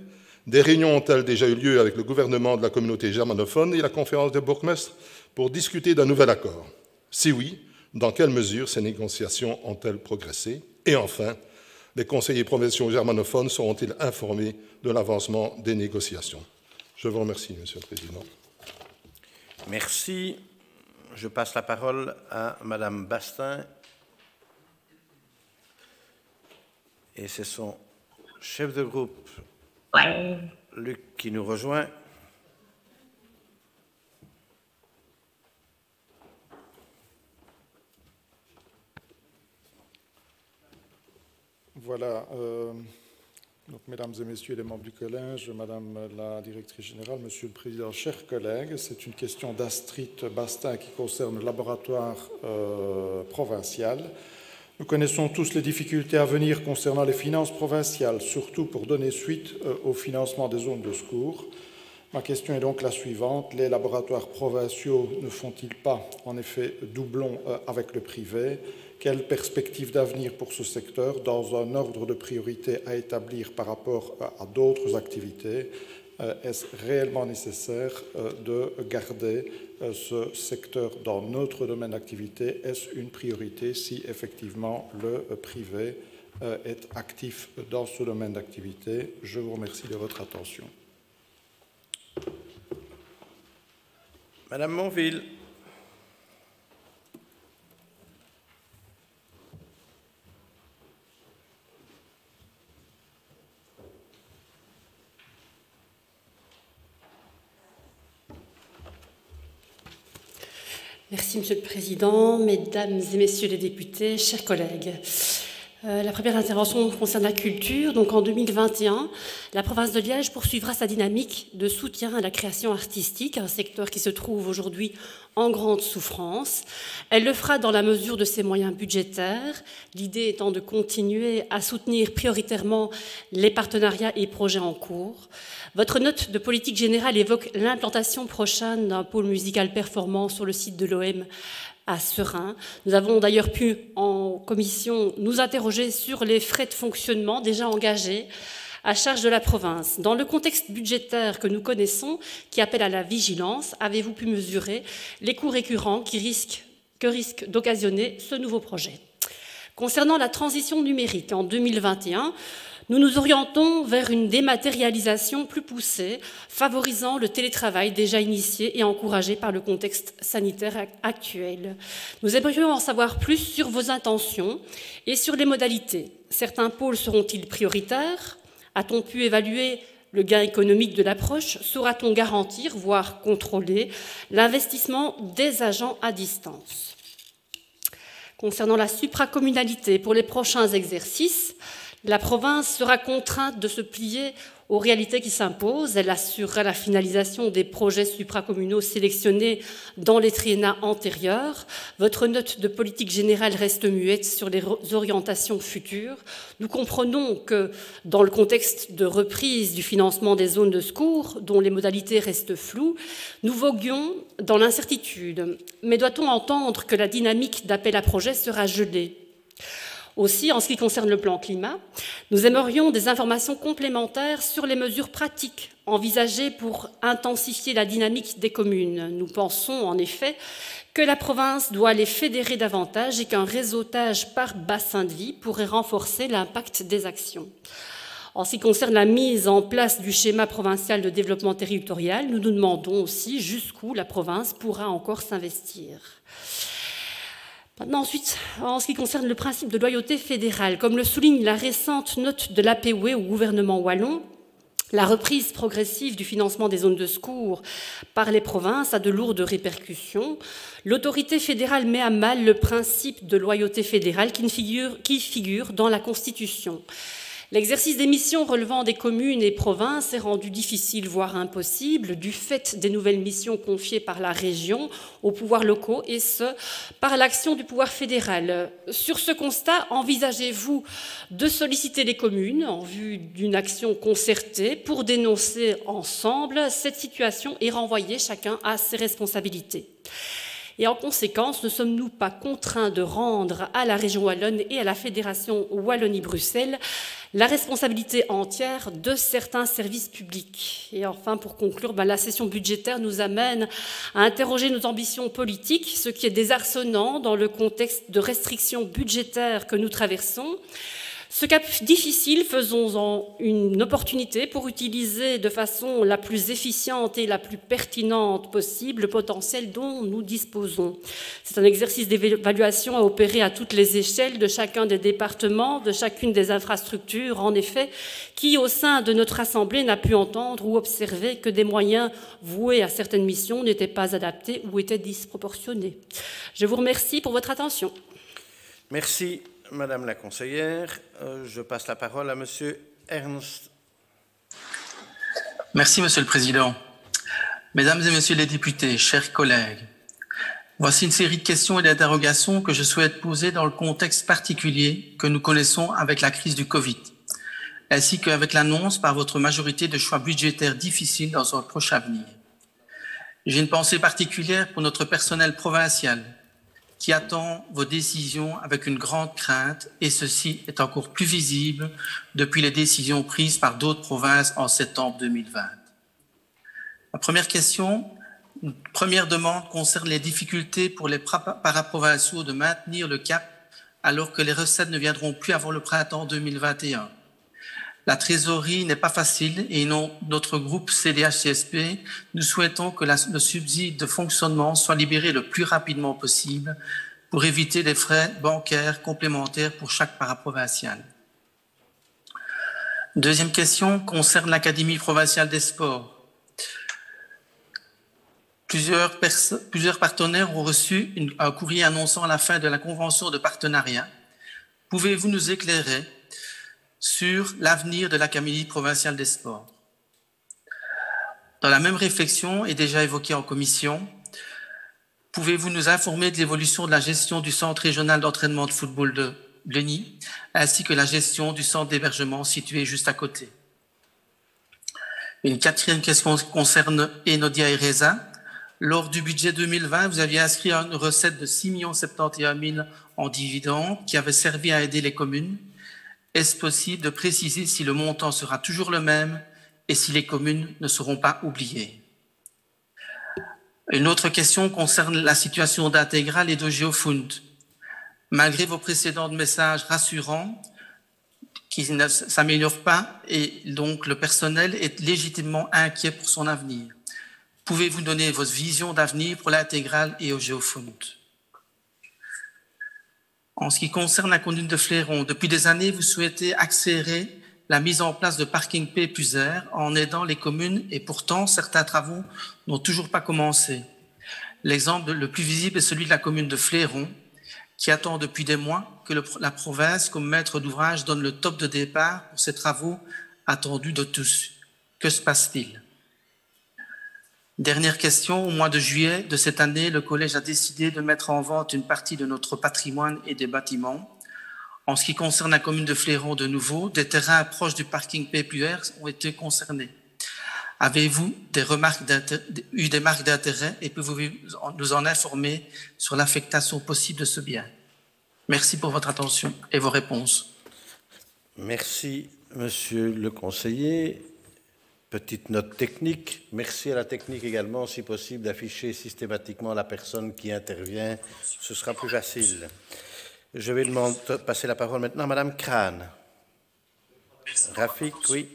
Des réunions ont-elles déjà eu lieu avec le gouvernement de la communauté germanophone et la conférence des bourgmestres pour discuter d'un nouvel accord? Si oui, dans quelle mesure ces négociations ont-elles progressé? Et enfin, les conseillers provinciaux germanophones seront-ils informés de l'avancement des négociations? Je vous remercie, Monsieur le Président. Merci. Je passe la parole à Madame Bastin. Et c'est son chef de groupe, ouais. Luc, qui nous rejoint. Voilà. Euh, donc, mesdames et messieurs les membres du collège, Madame la directrice générale, Monsieur le Président, chers collègues, c'est une question d'Astrid Bastin qui concerne le laboratoire euh, provincial. Nous connaissons tous les difficultés à venir concernant les finances provinciales, surtout pour donner suite euh, au financement des zones de secours. Ma question est donc la suivante. Les laboratoires provinciaux ne font-ils pas, en effet, doublon euh, avec le privé? Quelles perspectives d'avenir pour ce secteur dans un ordre de priorité à établir par rapport à, à d'autres activités? Euh, Est-ce réellement nécessaire euh, de garder euh, ce secteur dans notre domaine d'activité? Est-ce une priorité si effectivement le euh, privé euh, est actif dans ce domaine d'activité? Je vous remercie de votre attention. Madame Monville. Merci, Monsieur le Président, Mesdames et Messieurs les députés, chers collègues. Euh, la première intervention concerne la culture. Donc, en deux mille vingt et un, la province de Liège poursuivra sa dynamique de soutien à la création artistique, un secteur qui se trouve aujourd'hui en grande souffrance. Elle le fera dans la mesure de ses moyens budgétaires, l'idée étant de continuer à soutenir prioritairement les partenariats et projets en cours. Votre note de politique générale évoque l'implantation prochaine d'un pôle musical performant sur le site de l'O M à Seraing. Nous avons d'ailleurs pu, en commission, nous interroger sur les frais de fonctionnement déjà engagés à charge de la province. Dans le contexte budgétaire que nous connaissons, qui appelle à la vigilance, avez-vous pu mesurer les coûts récurrents qui risquent, que risque d'occasionner ce nouveau projet? Concernant la transition numérique, en deux mille vingt et un, nous nous orientons vers une dématérialisation plus poussée, favorisant le télétravail déjà initié et encouragé par le contexte sanitaire actuel. Nous aimerions en savoir plus sur vos intentions et sur les modalités. Certains pôles seront-ils prioritaires? A-t-on pu évaluer le gain économique de l'approche? Saura-t-on garantir, voire contrôler, l'investissement des agents à distance? Concernant la supracommunalité, pour les prochains exercices, la province sera contrainte de se plier aux réalités qui s'imposent. Elle assurera la finalisation des projets supracommunaux sélectionnés dans les triennats antérieurs. Votre note de politique générale reste muette sur les orientations futures. Nous comprenons que, dans le contexte de reprise du financement des zones de secours, dont les modalités restent floues, nous voguions dans l'incertitude. Mais doit-on entendre que la dynamique d'appel à projet sera gelée? Aussi, en ce qui concerne le plan climat, nous aimerions des informations complémentaires sur les mesures pratiques envisagées pour intensifier la dynamique des communes. Nous pensons en effet que la province doit les fédérer davantage et qu'un réseautage par bassin de vie pourrait renforcer l'impact des actions. En ce qui concerne la mise en place du schéma provincial de développement territorial, nous nous demandons aussi jusqu'où la province pourra encore s'investir. Maintenant, ensuite, en ce qui concerne le principe de loyauté fédérale, comme le souligne la récente note de l'A P W E au gouvernement wallon, la reprise progressive du financement des zones de secours par les provinces a de lourdes répercussions. L'autorité fédérale met à mal le principe de loyauté fédérale qui figure, qui figure dans la Constitution. L'exercice des missions relevant des communes et provinces est rendu difficile, voire impossible, du fait des nouvelles missions confiées par la région aux pouvoirs locaux, et ce, par l'action du pouvoir fédéral. Sur ce constat, envisagez-vous de solliciter les communes en vue d'une action concertée pour dénoncer ensemble cette situation et renvoyer chacun à ses responsabilités? Et en conséquence, ne sommes-nous pas contraints de rendre à la région wallonne et à la Fédération Wallonie-Bruxelles la responsabilité entière de certains services publics? Et enfin, pour conclure, ben, la session budgétaire nous amène à interroger nos ambitions politiques, ce qui est désarçonnant dans le contexte de restrictions budgétaires que nous traversons. Ce cap difficile, faisons-en une opportunité pour utiliser de façon la plus efficiente et la plus pertinente possible le potentiel dont nous disposons. C'est un exercice d'évaluation à opérer à toutes les échelles de chacun des départements, de chacune des infrastructures, en effet, qui, au sein de notre Assemblée, n'a pu entendre ou observer que des moyens voués à certaines missions n'étaient pas adaptés ou étaient disproportionnés. Je vous remercie pour votre attention. Merci. Madame la conseillère, euh, je passe la parole à Monsieur Ernst. Merci, Monsieur le Président. Mesdames et Messieurs les députés, chers collègues, voici une série de questions et d'interrogations que je souhaite poser dans le contexte particulier que nous connaissons avec la crise du Covid, ainsi qu'avec l'annonce par votre majorité de choix budgétaires difficiles dans votre proche avenir. J'ai une pensée particulière pour notre personnel provincial, qui attend vos décisions avec une grande crainte, et ceci est encore plus visible depuis les décisions prises par d'autres provinces en septembre deux mille vingt. La première question, une première demande concerne les difficultés pour les paraprovinciaux de maintenir le cap alors que les recettes ne viendront plus avant le printemps deux mille vingt et un. La trésorerie n'est pas facile et non, notre groupe C D H C S P, nous souhaitons que la, le subside de fonctionnement soit libéré le plus rapidement possible pour éviter des frais bancaires complémentaires pour chaque paraprovincial. Deuxième question concerne l'Académie provinciale des sports. Plusieurs, plusieurs partenaires ont reçu une, un courrier annonçant la fin de la convention de partenariat. Pouvez-vous nous éclairer sur l'avenir de l'Académie provinciale des sports? Dans la même réflexion et déjà évoquée en commission, pouvez-vous nous informer de l'évolution de la gestion du centre régional d'entraînement de football de Blény, ainsi que la gestion du centre d'hébergement situé juste à côté? Une quatrième question concerne Enodia et Reza. Lors du budget deux mille vingt, vous aviez inscrit une recette de six millions soixante et onze mille en dividendes qui avait servi à aider les communes. Est-ce possible de préciser si le montant sera toujours le même et si les communes ne seront pas oubliées? Une autre question concerne la situation d'Integral et de Geofund. Malgré vos précédents messages rassurants qui ne s'améliorent pas et donc le personnel est légitimement inquiet pour son avenir, pouvez-vous donner votre vision d'avenir pour l'Integral et au Geofund? En ce qui concerne la commune de Fléron, depuis des années, vous souhaitez accélérer la mise en place de parking P plus R en aidant les communes et pourtant certains travaux n'ont toujours pas commencé. L'exemple le plus visible est celui de la commune de Fléron qui attend depuis des mois que le, la province comme maître d'ouvrage donne le top de départ pour ces travaux attendus de tous. Que se passe-t-il? Dernière question, au mois de juillet de cette année, le collège a décidé de mettre en vente une partie de notre patrimoine et des bâtiments. En ce qui concerne la commune de Fléron, de nouveau, des terrains proches du parking P plus R ont été concernés. Avez-vous des remarques eu des marques d'intérêt et pouvez-vous nous en informer sur l'affectation possible de ce bien? Merci pour votre attention et vos réponses. Merci, monsieur le conseiller. Petite note technique. Merci à la technique également, si possible, d'afficher systématiquement la personne qui intervient. Ce sera plus facile. Je vais demander, passer la parole maintenant à Madame Crane. Rafik, oui.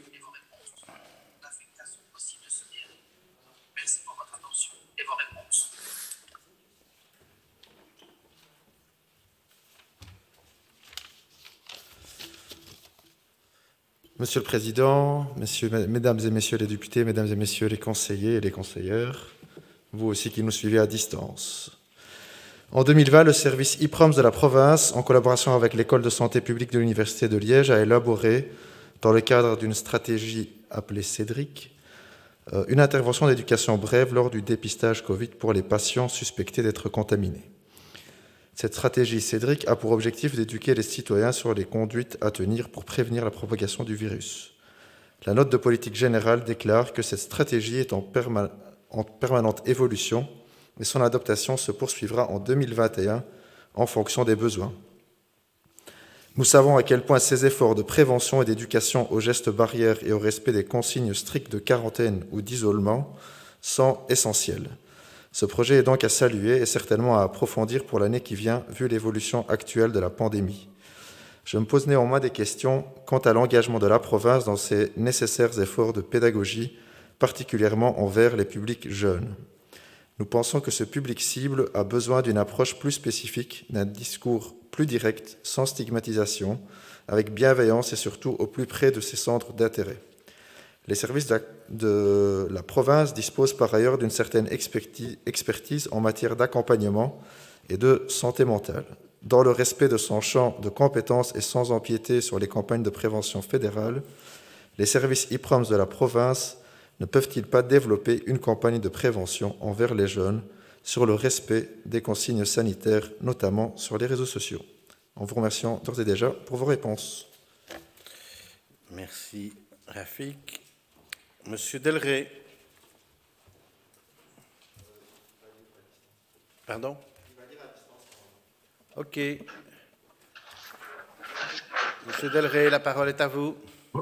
Merci pour votre attention et vos réponses. Monsieur le Président, messieurs, Mesdames et Messieurs les députés, Mesdames et Messieurs les conseillers et les conseillères, vous aussi qui nous suivez à distance. En deux mille vingt, le service I P R O M S de la province, en collaboration avec l'École de santé publique de l'Université de Liège, a élaboré, dans le cadre d'une stratégie appelée Cédric, une intervention d'éducation brève lors du dépistage Covid pour les patients suspectés d'être contaminés. Cette stratégie Cédric a pour objectif d'éduquer les citoyens sur les conduites à tenir pour prévenir la propagation du virus. La note de politique générale déclare que cette stratégie est en, perma- en permanente évolution mais son adaptation se poursuivra en deux mille vingt et un en fonction des besoins. Nous savons à quel point ces efforts de prévention et d'éducation aux gestes barrières et au respect des consignes strictes de quarantaine ou d'isolement sont essentiels. Ce projet est donc à saluer et certainement à approfondir pour l'année qui vient, vu l'évolution actuelle de la pandémie. Je me pose néanmoins des questions quant à l'engagement de la province dans ces nécessaires efforts de pédagogie, particulièrement envers les publics jeunes. Nous pensons que ce public cible a besoin d'une approche plus spécifique, d'un discours plus direct, sans stigmatisation, avec bienveillance et surtout au plus près de ses centres d'intérêt. Les services de la, de la province disposent par ailleurs d'une certaine expertise en matière d'accompagnement et de santé mentale. Dans le respect de son champ de compétences et sans empiéter sur les campagnes de prévention fédérale, les services I P R O M S de la province ne peuvent-ils pas développer une campagne de prévention envers les jeunes sur le respect des consignes sanitaires, notamment sur les réseaux sociaux? En vous remerciant d'ores et déjà pour vos réponses. Merci, Rafik. Monsieur Delray. Pardon? OK. Monsieur Delray, la parole est à vous.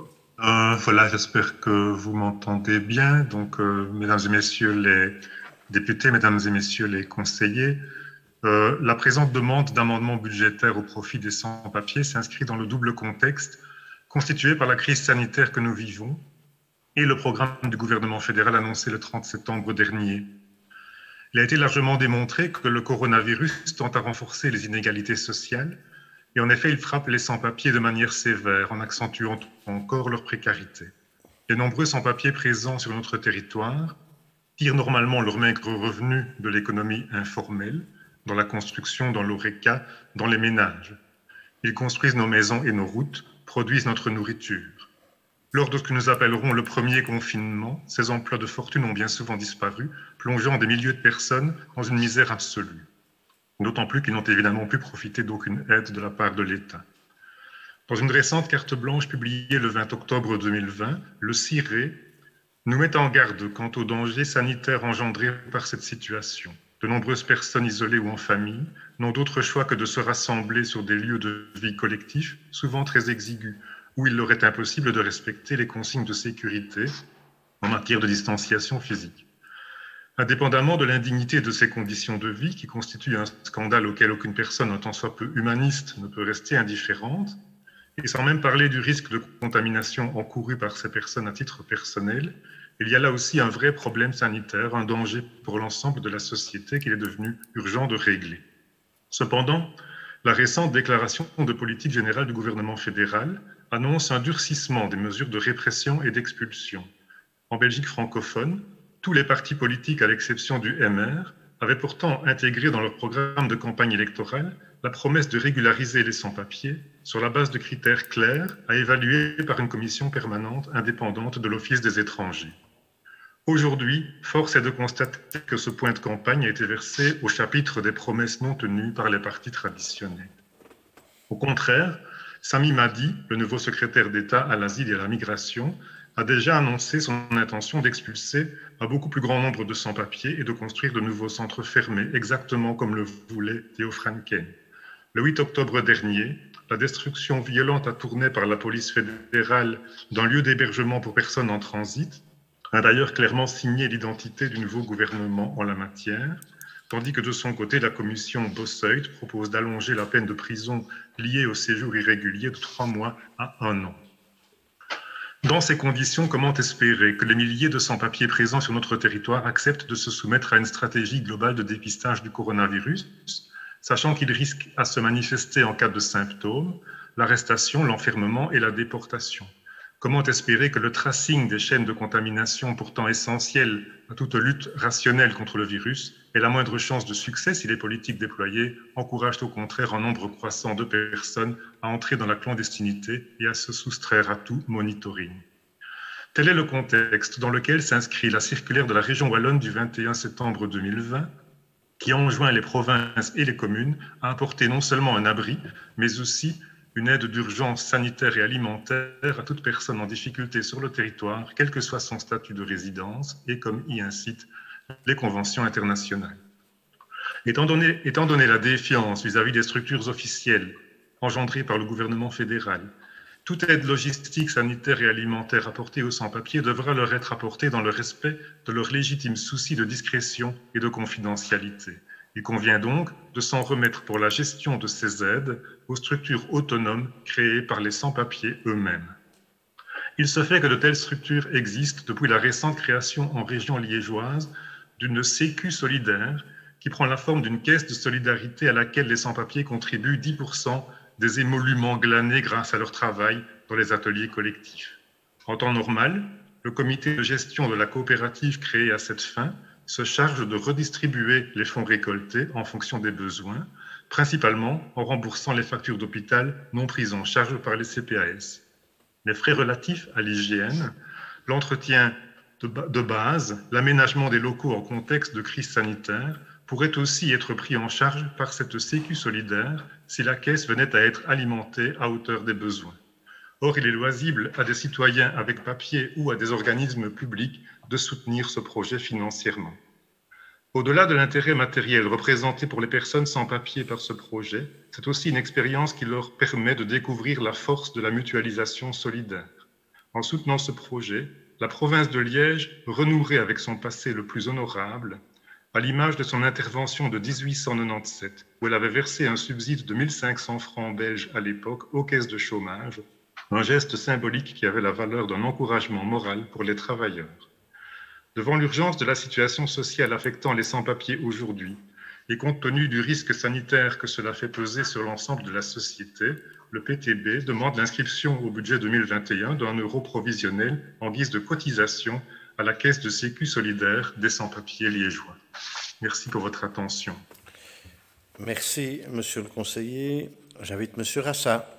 Euh, voilà, j'espère que vous m'entendez bien. Donc, euh, mesdames et messieurs les députés, mesdames et messieurs les conseillers, euh, la présente demande d'amendement budgétaire au profit des sans-papiers s'inscrit dans le double contexte constitué par la crise sanitaire que nous vivons et le programme du gouvernement fédéral annoncé le trente septembre dernier. Il a été largement démontré que le coronavirus tend à renforcer les inégalités sociales et en effet, il frappe les sans-papiers de manière sévère en accentuant encore leur précarité. Les nombreux sans-papiers présents sur notre territoire tirent normalement leurs maigres revenus de l'économie informelle, dans la construction, dans l'ORECA, dans les ménages. Ils construisent nos maisons et nos routes, produisent notre nourriture. Lors de ce que nous appellerons le premier confinement, ces emplois de fortune ont bien souvent disparu, plongeant des milliers de personnes dans une misère absolue. D'autant plus qu'ils n'ont évidemment pu profiter d'aucune aide de la part de l'État. Dans une récente carte blanche publiée le vingt octobre deux mille vingt, le C I R E nous met en garde quant aux dangers sanitaires engendrés par cette situation. De nombreuses personnes isolées ou en famille n'ont d'autre choix que de se rassembler sur des lieux de vie collectifs, souvent très exigus, où il leur est impossible de respecter les consignes de sécurité en matière de distanciation physique. Indépendamment de l'indignité de ces conditions de vie, qui constituent un scandale auquel aucune personne, un tant soit peu humaniste, ne peut rester indifférente, et sans même parler du risque de contamination encouru par ces personnes à titre personnel, il y a là aussi un vrai problème sanitaire, un danger pour l'ensemble de la société qu'il est devenu urgent de régler. Cependant, la récente déclaration de politique générale du gouvernement fédéral annonce un durcissement des mesures de répression et d'expulsion. En Belgique francophone, tous les partis politiques, à l'exception du M R, avaient pourtant intégré dans leur programme de campagne électorale la promesse de régulariser les sans-papiers sur la base de critères clairs à évaluer par une commission permanente indépendante de l'Office des étrangers. Aujourd'hui, force est de constater que ce point de campagne a été versé au chapitre des promesses non tenues par les partis traditionnels. Au contraire, Sami Madi, le nouveau secrétaire d'État à l'asile et à la migration, a déjà annoncé son intention d'expulser un beaucoup plus grand nombre de sans-papiers et de construire de nouveaux centres fermés, exactement comme le voulait Theo Franken. Le huit octobre dernier, la destruction violente à Tournai par la police fédérale d'un lieu d'hébergement pour personnes en transit a d'ailleurs clairement signé l'identité du nouveau gouvernement en la matière, tandis que de son côté, la commission Bosseuil propose d'allonger la peine de prison liée au séjour irrégulier de trois mois à un an. Dans ces conditions, comment espérer que les milliers de sans-papiers présents sur notre territoire acceptent de se soumettre à une stratégie globale de dépistage du coronavirus, sachant qu'ils risquent à se manifester en cas de symptômes, l'arrestation, l'enfermement et la déportation? Comment espérer que le tracing des chaînes de contamination, pourtant essentielles à toute lutte rationnelle contre le virus, ait la moindre chance de succès si les politiques déployées encouragent au contraire un nombre croissant de personnes à entrer dans la clandestinité et à se soustraire à tout monitoring? Tel est le contexte dans lequel s'inscrit la circulaire de la région wallonne du vingt et un septembre deux mille vingt, qui enjoint les provinces et les communes à apporter non seulement un abri, mais aussi une aide d'urgence sanitaire et alimentaire à toute personne en difficulté sur le territoire, quel que soit son statut de résidence, et comme y incitent les conventions internationales. Étant donné, étant donné la défiance vis-à-vis des structures officielles engendrée par le gouvernement fédéral, toute aide logistique, sanitaire et alimentaire apportée aux sans-papiers devra leur être apportée dans le respect de leur légitime souci de discrétion et de confidentialité. Il convient donc de s'en remettre pour la gestion de ces aides aux structures autonomes créées par les sans-papiers eux-mêmes. Il se fait que de telles structures existent depuis la récente création en région liégeoise d'une Sécu solidaire qui prend la forme d'une caisse de solidarité à laquelle les sans-papiers contribuent dix pour cent des émoluments glanés grâce à leur travail dans les ateliers collectifs. En temps normal, le comité de gestion de la coopérative créée à cette fin se charge de redistribuer les fonds récoltés en fonction des besoins, principalement en remboursant les factures d'hôpital non prises en charge par les C P A S. Les frais relatifs à l'hygiène, l'entretien de base, l'aménagement des locaux en contexte de crise sanitaire pourraient aussi être pris en charge par cette Sécu solidaire si la caisse venait à être alimentée à hauteur des besoins. Or, il est loisible à des citoyens avec papier ou à des organismes publics de soutenir ce projet financièrement. Au-delà de l'intérêt matériel représenté pour les personnes sans papier par ce projet, c'est aussi une expérience qui leur permet de découvrir la force de la mutualisation solidaire. En soutenant ce projet, la province de Liège renouerait avec son passé le plus honorable, à l'image de son intervention de mille huit cent quatre-vingt-dix-sept, où elle avait versé un subside de mille cinq cents francs belges à l'époque aux caisses de chômage, un geste symbolique qui avait la valeur d'un encouragement moral pour les travailleurs. Devant l'urgence de la situation sociale affectant les sans-papiers aujourd'hui, et compte tenu du risque sanitaire que cela fait peser sur l'ensemble de la société, le P T B demande l'inscription au budget deux mille vingt et un d'un euro provisionnel en guise de cotisation à la caisse de sécu solidaire des sans-papiers liégeois. Merci pour votre attention. Merci, monsieur le conseiller. J'invite monsieur Rassa.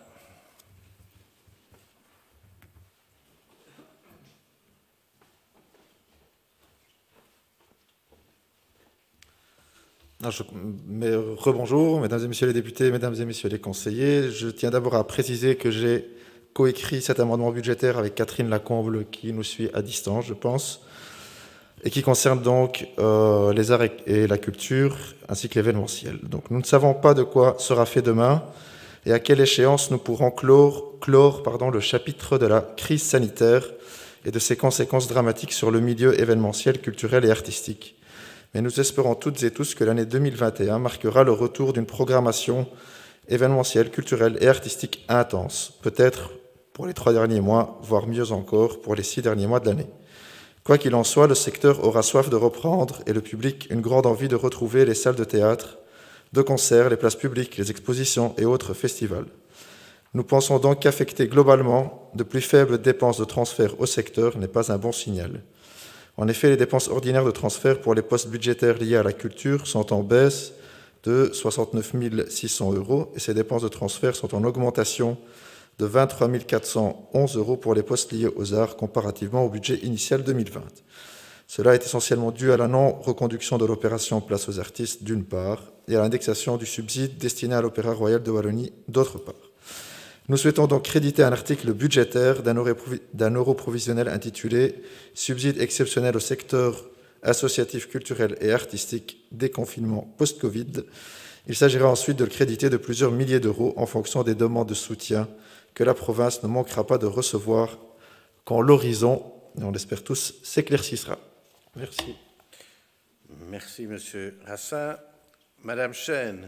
Non, je, mais, rebonjour, mesdames et messieurs les députés, mesdames et messieurs les conseillers. Je tiens d'abord à préciser que j'ai coécrit cet amendement budgétaire avec Catherine Lacombe, qui nous suit à distance, je pense, et qui concerne donc euh, les arts et la culture, ainsi que l'événementiel. Donc, nous ne savons pas de quoi sera fait demain et à quelle échéance nous pourrons clore, clore pardon, le chapitre de la crise sanitaire et de ses conséquences dramatiques sur le milieu événementiel, culturel et artistique. Mais nous espérons toutes et tous que l'année deux mille vingt et un marquera le retour d'une programmation événementielle, culturelle et artistique intense, peut-être pour les trois derniers mois, voire mieux encore pour les six derniers mois de l'année. Quoi qu'il en soit, le secteur aura soif de reprendre et le public une grande envie de retrouver les salles de théâtre, de concerts, les places publiques, les expositions et autres festivals. Nous pensons donc qu'affecter globalement de plus faibles dépenses de transfert au secteur n'est pas un bon signal. En effet, les dépenses ordinaires de transfert pour les postes budgétaires liés à la culture sont en baisse de soixante-neuf mille six cents euros et ces dépenses de transfert sont en augmentation de vingt-trois mille quatre cent onze euros pour les postes liés aux arts comparativement au budget initial deux mille vingt. Cela est essentiellement dû à la non-reconduction de l'opération Place aux artistes d'une part et à l'indexation du subside destiné à l'Opéra Royal de Wallonie d'autre part. Nous souhaitons donc créditer un article budgétaire d'un euro provisionnel intitulé « Subside exceptionnel au secteur associatif, culturel et artistique, déconfinement post-Covid ». Il s'agira ensuite de le créditer de plusieurs milliers d'euros en fonction des demandes de soutien que la province ne manquera pas de recevoir quand l'horizon, et on l'espère tous, s'éclaircira. Merci. Merci, monsieur Rassa. Madame Chêne.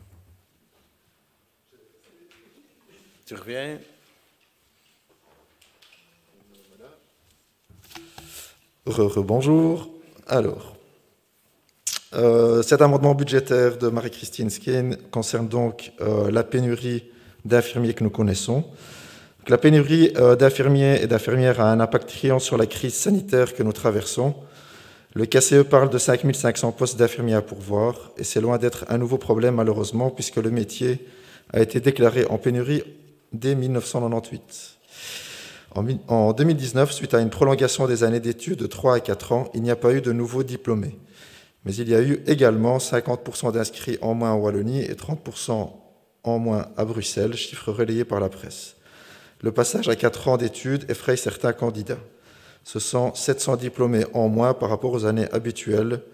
Tu reviens. Rebonjour. Alors, euh, cet amendement budgétaire de Marie-Christine Skene concerne donc euh, la pénurie d'infirmiers que nous connaissons. Donc, la pénurie euh, d'infirmiers et d'infirmières a un impact criant sur la crise sanitaire que nous traversons. Le K C E parle de cinq mille cinq cents postes d'infirmiers à pourvoir, et c'est loin d'être un nouveau problème malheureusement, puisque le métier a été déclaré en pénurie dès mille neuf cent quatre-vingt-dix-huit. En deux mille dix-neuf, suite à une prolongation des années d'études de trois à quatre ans, il n'y a pas eu de nouveaux diplômés. Mais il y a eu également cinquante pour cent d'inscrits en moins en Wallonie et trente pour cent en moins à Bruxelles, chiffre relayé par la presse. Le passage à quatre ans d'études effraie certains candidats. Ce sont sept cents diplômés en moins par rapport aux années habituelles,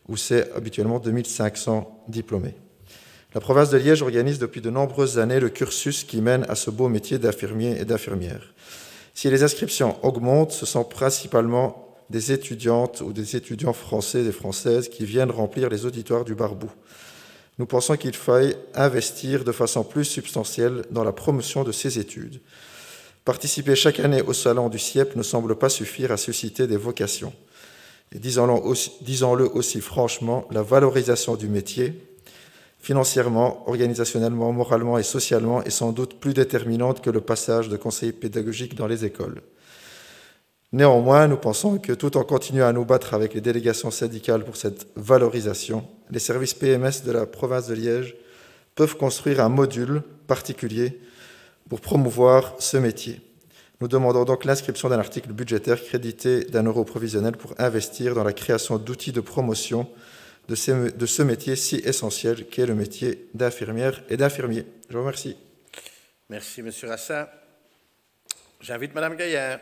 où c'est habituellement deux mille cinq cents diplômés. La province de Liège organise depuis de nombreuses années le cursus qui mène à ce beau métier d'infirmier et d'infirmière. Si les inscriptions augmentent, ce sont principalement des étudiantes ou des étudiants français et françaises qui viennent remplir les auditoires du Barboux. Nous pensons qu'il faille investir de façon plus substantielle dans la promotion de ces études. Participer chaque année au salon du S I E P ne semble pas suffire à susciter des vocations. Et disons-le aussi, disons-le aussi franchement, la valorisation du métier, financièrement, organisationnellement, moralement et socialement, est sans doute plus déterminante que le passage de conseiller pédagogique dans les écoles. Néanmoins, nous pensons que tout en continuant à nous battre avec les délégations syndicales pour cette valorisation, les services P M S de la province de Liège peuvent construire un module particulier pour promouvoir ce métier. Nous demandons donc l'inscription d'un article budgétaire crédité d'un euro provisionnel pour investir dans la création d'outils de promotion de, ces, de ce métier si essentiel qu'est le métier d'infirmière et d'infirmier. Je vous remercie. Merci, M. Rassa. J'invite Mme Gaillard.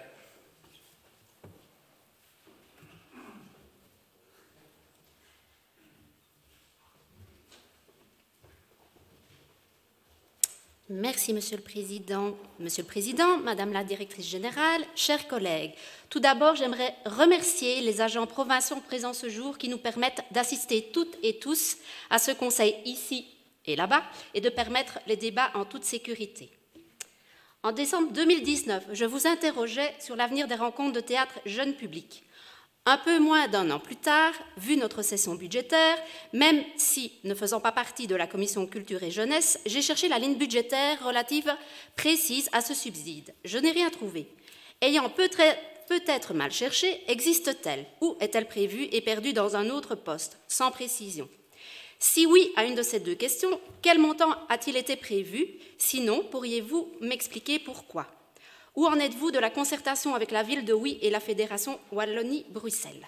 Merci, Monsieur le Président. Monsieur le Président, Madame la Directrice Générale, chers collègues, tout d'abord, j'aimerais remercier les agents provinciaux présents ce jour qui nous permettent d'assister toutes et tous à ce conseil ici et là-bas et de permettre les débats en toute sécurité. En décembre deux mille dix-neuf, je vous interrogeais sur l'avenir des rencontres de théâtre jeune public. Un peu moins d'un an plus tard, vu notre session budgétaire, même si ne faisant pas partie de la commission culture et jeunesse, j'ai cherché la ligne budgétaire relative précise à ce subside. Je n'ai rien trouvé. Ayant peut-être mal cherché, existe-t-elle? Ou est-elle prévue et perdue dans un autre poste? Sans précision. Si oui à une de ces deux questions, quel montant a-t-il été prévu? Sinon, pourriez-vous m'expliquer pourquoi? Où en êtes-vous de la concertation avec la ville de Huy et la Fédération Wallonie-Bruxelles?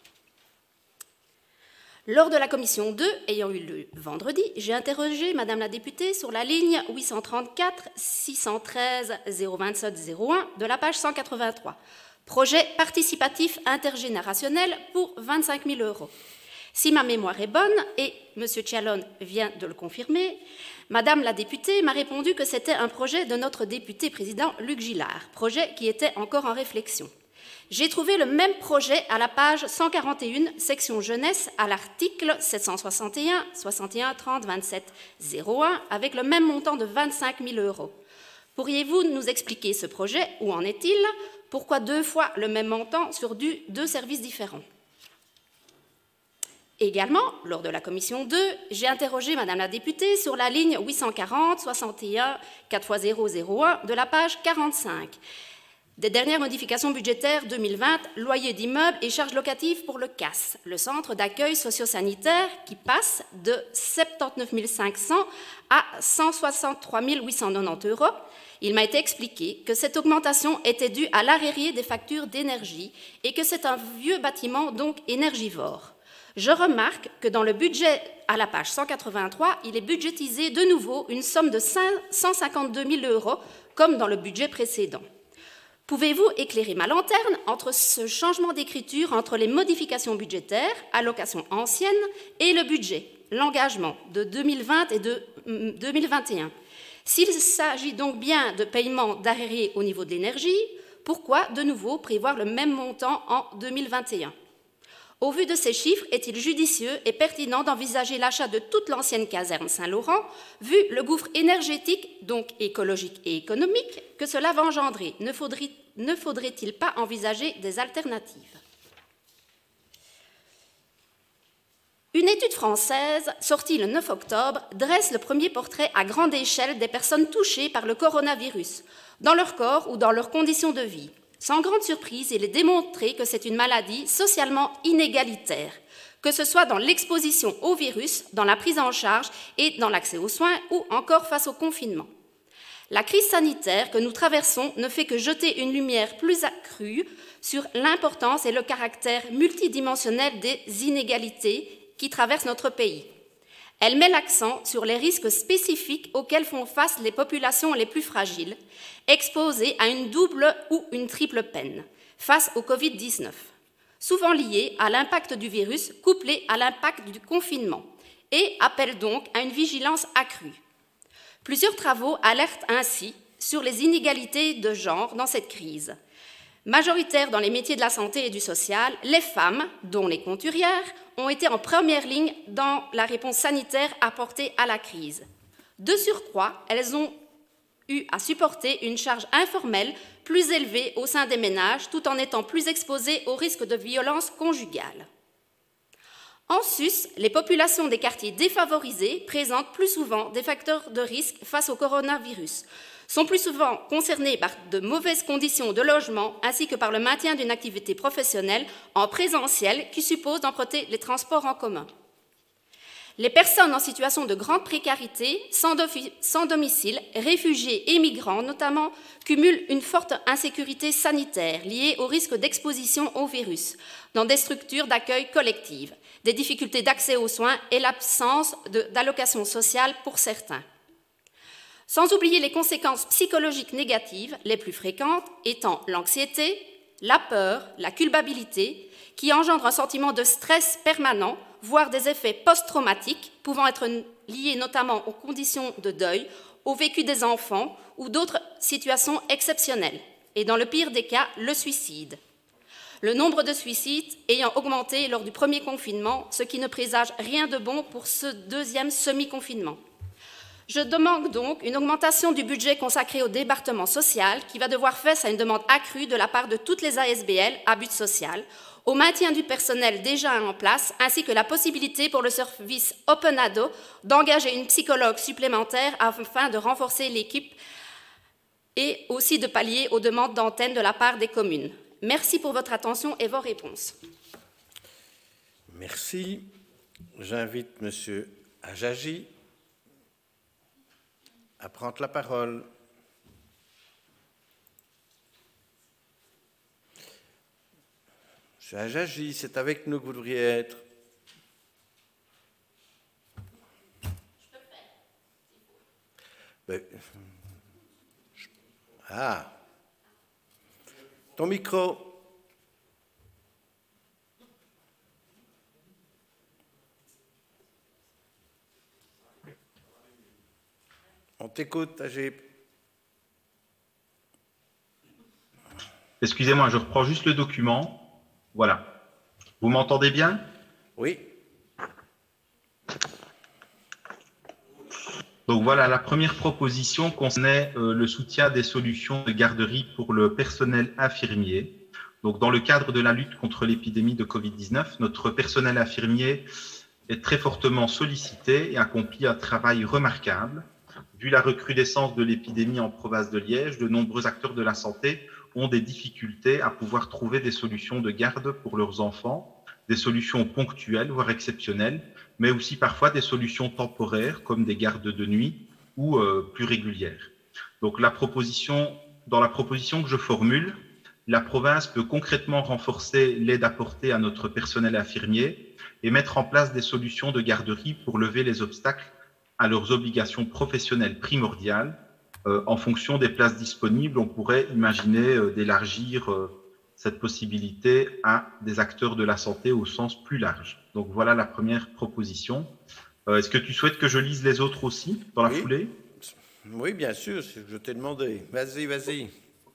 Lors de la commission deux, ayant eu lieu vendredi, j'ai interrogé Madame la députée sur la ligne huit cent trente-quatre six cent treize zéro vingt-sept zéro un de la page cent quatre-vingt-trois, projet participatif intergénérationnel pour vingt-cinq mille euros. Si ma mémoire est bonne, et M. Tchalon vient de le confirmer, Madame la députée m'a répondu que c'était un projet de notre député président Luc Gillard, projet qui était encore en réflexion. J'ai trouvé le même projet à la page cent quarante et un, section jeunesse, à l'article sept cent soixante et un soixante et un trente vingt-sept zéro un, avec le même montant de vingt-cinq mille euros. Pourriez-vous nous expliquer ce projet? Où en est-il? Pourquoi deux fois le même montant sur deux services différents? Également, lors de la commission deux, j'ai interrogé Madame la députée sur la ligne huit cent quarante soixante et un quatre fois zéro zéro un de la page quarante-cinq. Des dernières modifications budgétaires deux mille vingt, loyer d'immeubles et charges locatives pour le C A S, le centre d'accueil socio-sanitaire, qui passe de soixante-dix-neuf mille cinq cents à cent soixante-trois mille huit cent quatre-vingt-dix euros. Il m'a été expliqué que cette augmentation était due à l'arriéré des factures d'énergie et que c'est un vieux bâtiment, donc énergivore. Je remarque que dans le budget à la page cent quatre-vingt-trois, il est budgétisé de nouveau une somme de cent cinquante-deux mille euros, comme dans le budget précédent. Pouvez-vous éclairer ma lanterne entre ce changement d'écriture, entre les modifications budgétaires, allocations anciennes, et le budget, l'engagement de deux mille vingt et de deux mille vingt et un? S'il s'agit donc bien de paiement d'arriérés au niveau de l'énergie, pourquoi de nouveau prévoir le même montant en deux mille vingt et un? Au vu de ces chiffres, est-il judicieux et pertinent d'envisager l'achat de toute l'ancienne caserne Saint-Laurent, vu le gouffre énergétique, donc écologique et économique, que cela va engendrer? Ne faudrait, ne faudrait-il pas envisager des alternatives? Une étude française, sortie le neuf octobre, dresse le premier portrait à grande échelle des personnes touchées par le coronavirus, dans leur corps ou dans leurs conditions de vie. Sans grande surprise, il est démontré que c'est une maladie socialement inégalitaire, que ce soit dans l'exposition au virus, dans la prise en charge et dans l'accès aux soins ou encore face au confinement. La crise sanitaire que nous traversons ne fait que jeter une lumière plus accrue sur l'importance et le caractère multidimensionnel des inégalités qui traversent notre pays. Elle met l'accent sur les risques spécifiques auxquels font face les populations les plus fragiles, exposées à une double ou une triple peine face au Covid dix-neuf. souvent liées à l'impact du virus couplé à l'impact du confinement, et appellent donc à une vigilance accrue. Plusieurs travaux alertent ainsi sur les inégalités de genre dans cette crise. Majoritaires dans les métiers de la santé et du social, les femmes, dont les couturières, ont été en première ligne dans la réponse sanitaire apportée à la crise. De surcroît, elles ont eu à supporter une charge informelle plus élevée au sein des ménages, tout en étant plus exposées au risque de violence conjugale. En sus, les populations des quartiers défavorisés présentent plus souvent des facteurs de risque face au coronavirus, sont plus souvent concernées par de mauvaises conditions de logement ainsi que par le maintien d'une activité professionnelle en présentiel qui suppose d'emprunter les transports en commun. Les personnes en situation de grande précarité, sans, sans domicile, réfugiés et migrants notamment, cumulent une forte insécurité sanitaire liée au risque d'exposition au virus dans des structures d'accueil collectives, des difficultés d'accès aux soins et l'absence d'allocations sociales pour certains. Sans oublier les conséquences psychologiques négatives les plus fréquentes étant l'anxiété, la peur, la culpabilité, qui engendrent un sentiment de stress permanent, voire des effets post-traumatiques pouvant être liés notamment aux conditions de deuil, au vécu des enfants ou d'autres situations exceptionnelles, et dans le pire des cas, le suicide. Le nombre de suicides ayant augmenté lors du premier confinement, ce qui ne présage rien de bon pour ce deuxième semi-confinement. Je demande donc une augmentation du budget consacré au département social qui va devoir faire face à une demande accrue de la part de toutes les A S B L à but social, au maintien du personnel déjà en place, ainsi que la possibilité pour le service Open Ado d'engager une psychologue supplémentaire afin de renforcer l'équipe et aussi de pallier aux demandes d'antenne de la part des communes. Merci pour votre attention et vos réponses. Merci. J'invite M. Ajaji à prendre la parole. Monsieur Ajaji, c'est avec nous que vous devriez être. Ben, ah, ton micro. On t'écoute, Agib. Excusez-moi, je reprends juste le document. Voilà. Vous m'entendez bien? Oui. Donc voilà, la première proposition concernait euh, le soutien des solutions de garderie pour le personnel infirmier. Donc dans le cadre de la lutte contre l'épidémie de Covid dix-neuf, notre personnel infirmier est très fortement sollicité et accomplit un travail remarquable. Vu la recrudescence de l'épidémie en province de Liège, de nombreux acteurs de la santé ont des difficultés à pouvoir trouver des solutions de garde pour leurs enfants, des solutions ponctuelles, voire exceptionnelles, mais aussi parfois des solutions temporaires comme des gardes de nuit ou euh, plus régulières. Donc la proposition, dans la proposition que je formule, la province peut concrètement renforcer l'aide apportée à notre personnel infirmier et mettre en place des solutions de garderie pour lever les obstacles à leurs obligations professionnelles primordiales. Euh, en fonction des places disponibles, on pourrait imaginer euh, d'élargir euh, cette possibilité à des acteurs de la santé au sens plus large. Donc voilà la première proposition. Euh, Est-ce que tu souhaites que je lise les autres aussi dans la oui. foulée? Oui, bien sûr, c'est ce que je t'ai demandé. Vas-y, vas-y.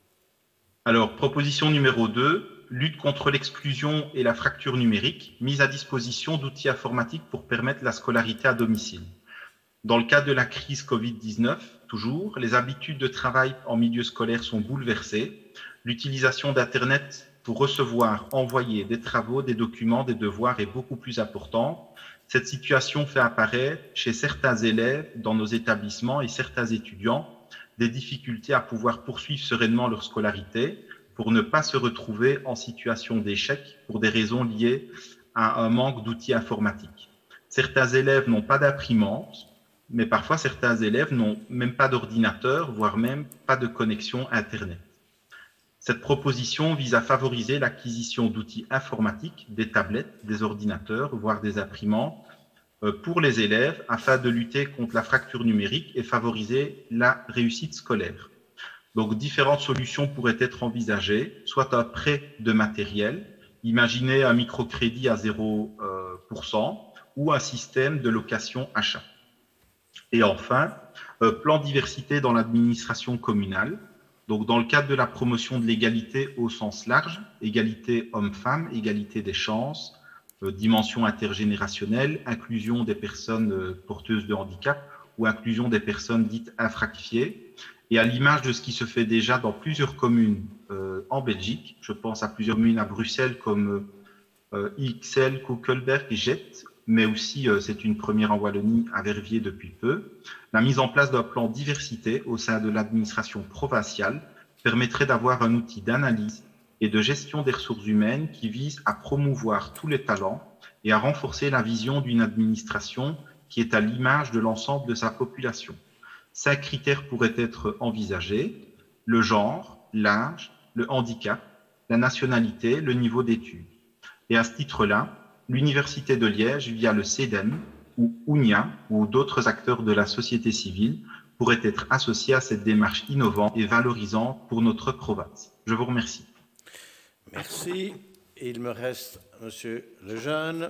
Alors, proposition numéro deux, lutte contre l'exclusion et la fracture numérique, mise à disposition d'outils informatiques pour permettre la scolarité à domicile. Dans le cadre de la crise Covid dix-neuf, toujours, les habitudes de travail en milieu scolaire sont bouleversées. L'utilisation d'Internet pour recevoir, envoyer des travaux, des documents, des devoirs est beaucoup plus importante. Cette situation fait apparaître chez certains élèves dans nos établissements et certains étudiants des difficultés à pouvoir poursuivre sereinement leur scolarité pour ne pas se retrouver en situation d'échec pour des raisons liées à un manque d'outils informatiques. Certains élèves n'ont pas d'imprimante, mais parfois certains élèves n'ont même pas d'ordinateur, voire même pas de connexion Internet. Cette proposition vise à favoriser l'acquisition d'outils informatiques, des tablettes, des ordinateurs, voire des imprimantes, pour les élèves afin de lutter contre la fracture numérique et favoriser la réussite scolaire. Donc, différentes solutions pourraient être envisagées, soit un prêt de matériel, Imaginez un microcrédit à zéro pour cent ou un système de location-achat. Et enfin, euh, plan diversité dans l'administration communale. Donc, dans le cadre de la promotion de l'égalité au sens large, égalité hommes-femmes, égalité des chances, euh, dimension intergénérationnelle, inclusion des personnes euh, porteuses de handicap ou inclusion des personnes dites infractifiées. Et à l'image de ce qui se fait déjà dans plusieurs communes euh, en Belgique, je pense à plusieurs communes à Bruxelles comme euh, Ixelles, Koekelberg et Jette, mais aussi, euh, c'est une première en Wallonie, à Verviers depuis peu, la mise en place d'un plan diversité au sein de l'administration provinciale permettrait d'avoir un outil d'analyse et de gestion des ressources humaines qui vise à promouvoir tous les talents et à renforcer la vision d'une administration qui est à l'image de l'ensemble de sa population. Cinq critères pourraient être envisagés: le genre, l'âge, le handicap, la nationalité, le niveau d'études. Et à ce titre-là, l'Université de Liège, via le CEDEM ou U N I A ou d'autres acteurs de la société civile, pourraient être associés à cette démarche innovante et valorisante pour notre province. Je vous remercie. Merci. Il me reste Monsieur Lejeune.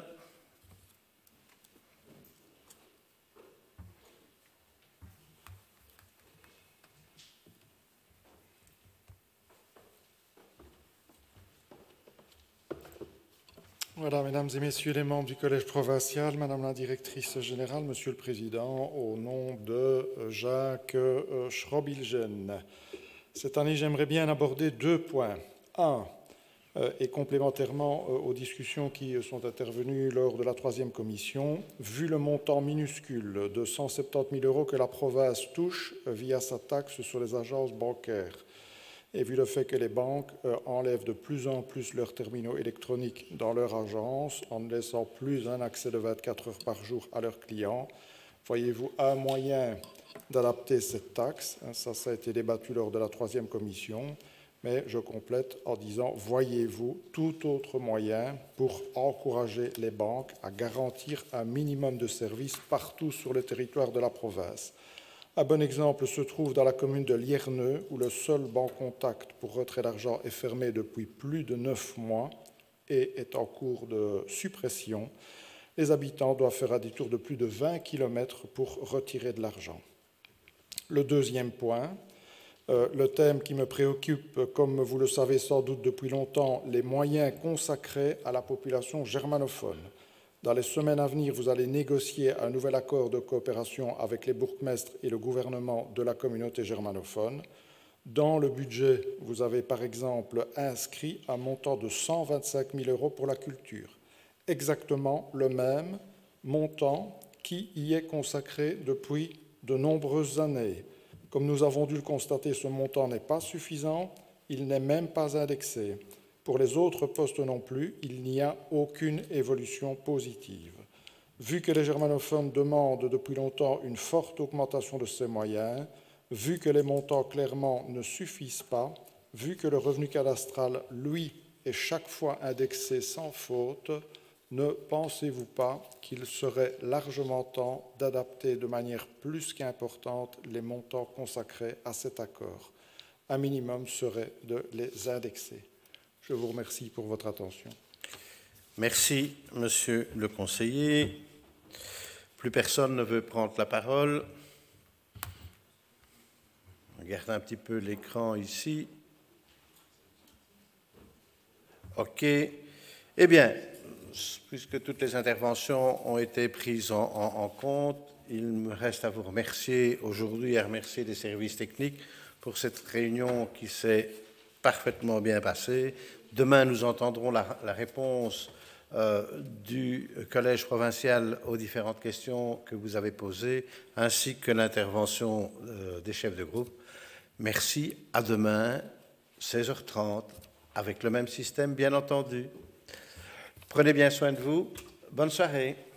Voilà, mesdames et messieurs les membres du Collège provincial, madame la directrice générale, monsieur le président, au nom de Jacques Schrobilgen. Cette année, j'aimerais bien aborder deux points. Un, et complémentairement aux discussions qui sont intervenues lors de la troisième commission, vu le montant minuscule de cent soixante-dix mille euros que la province touche via sa taxe sur les agences bancaires, et vu le fait que les banques euh, enlèvent de plus en plus leurs terminaux électroniques dans leur agence, en ne laissant plus un accès de vingt-quatre heures par jour à leurs clients, voyez-vous un moyen d'adapter cette taxe? Ça, ça a été débattu lors de la troisième commission, mais je complète en disant, voyez-vous tout autre moyen pour encourager les banques à garantir un minimum de services partout sur le territoire de la province? Un bon exemple se trouve dans la commune de Lierneux, où le seul banc contact pour retrait d'argent est fermé depuis plus de neuf mois et est en cours de suppression. Les habitants doivent faire un détour de plus de vingt kilomètres pour retirer de l'argent. Le deuxième point, euh, le thème qui me préoccupe, comme vous le savez sans doute depuis longtemps, les moyens consacrés à la population germanophone. Dans les semaines à venir, vous allez négocier un nouvel accord de coopération avec les bourgmestres et le gouvernement de la communauté germanophone. Dans le budget, vous avez par exemple inscrit un montant de cent vingt-cinq mille euros pour la culture, exactement le même montant qui y est consacré depuis de nombreuses années. Comme nous avons dû le constater, ce montant n'est pas suffisant, il n'est même pas indexé. Pour les autres postes non plus, il n'y a aucune évolution positive. Vu que les germanophones demandent depuis longtemps une forte augmentation de ces moyens, vu que les montants clairement ne suffisent pas, vu que le revenu cadastral, lui, est chaque fois indexé sans faute, ne pensez-vous pas qu'il serait largement temps d'adapter de manière plus qu'importante les montants consacrés à cet accord? Un minimum serait de les indexer. Je vous remercie pour votre attention. Merci, monsieur le conseiller. Plus personne ne veut prendre la parole. Regardez un petit peu l'écran ici. OK. Eh bien, puisque toutes les interventions ont été prises en, en, en compte, il me reste à vous remercier aujourd'hui et à remercier les services techniques pour cette réunion qui s'est parfaitement bien passée. Demain, nous entendrons la, la réponse euh, du Collège provincial aux différentes questions que vous avez posées, ainsi que l'intervention euh, des chefs de groupe. Merci. À demain, seize heures trente, avec le même système, bien entendu. Prenez bien soin de vous. Bonne soirée.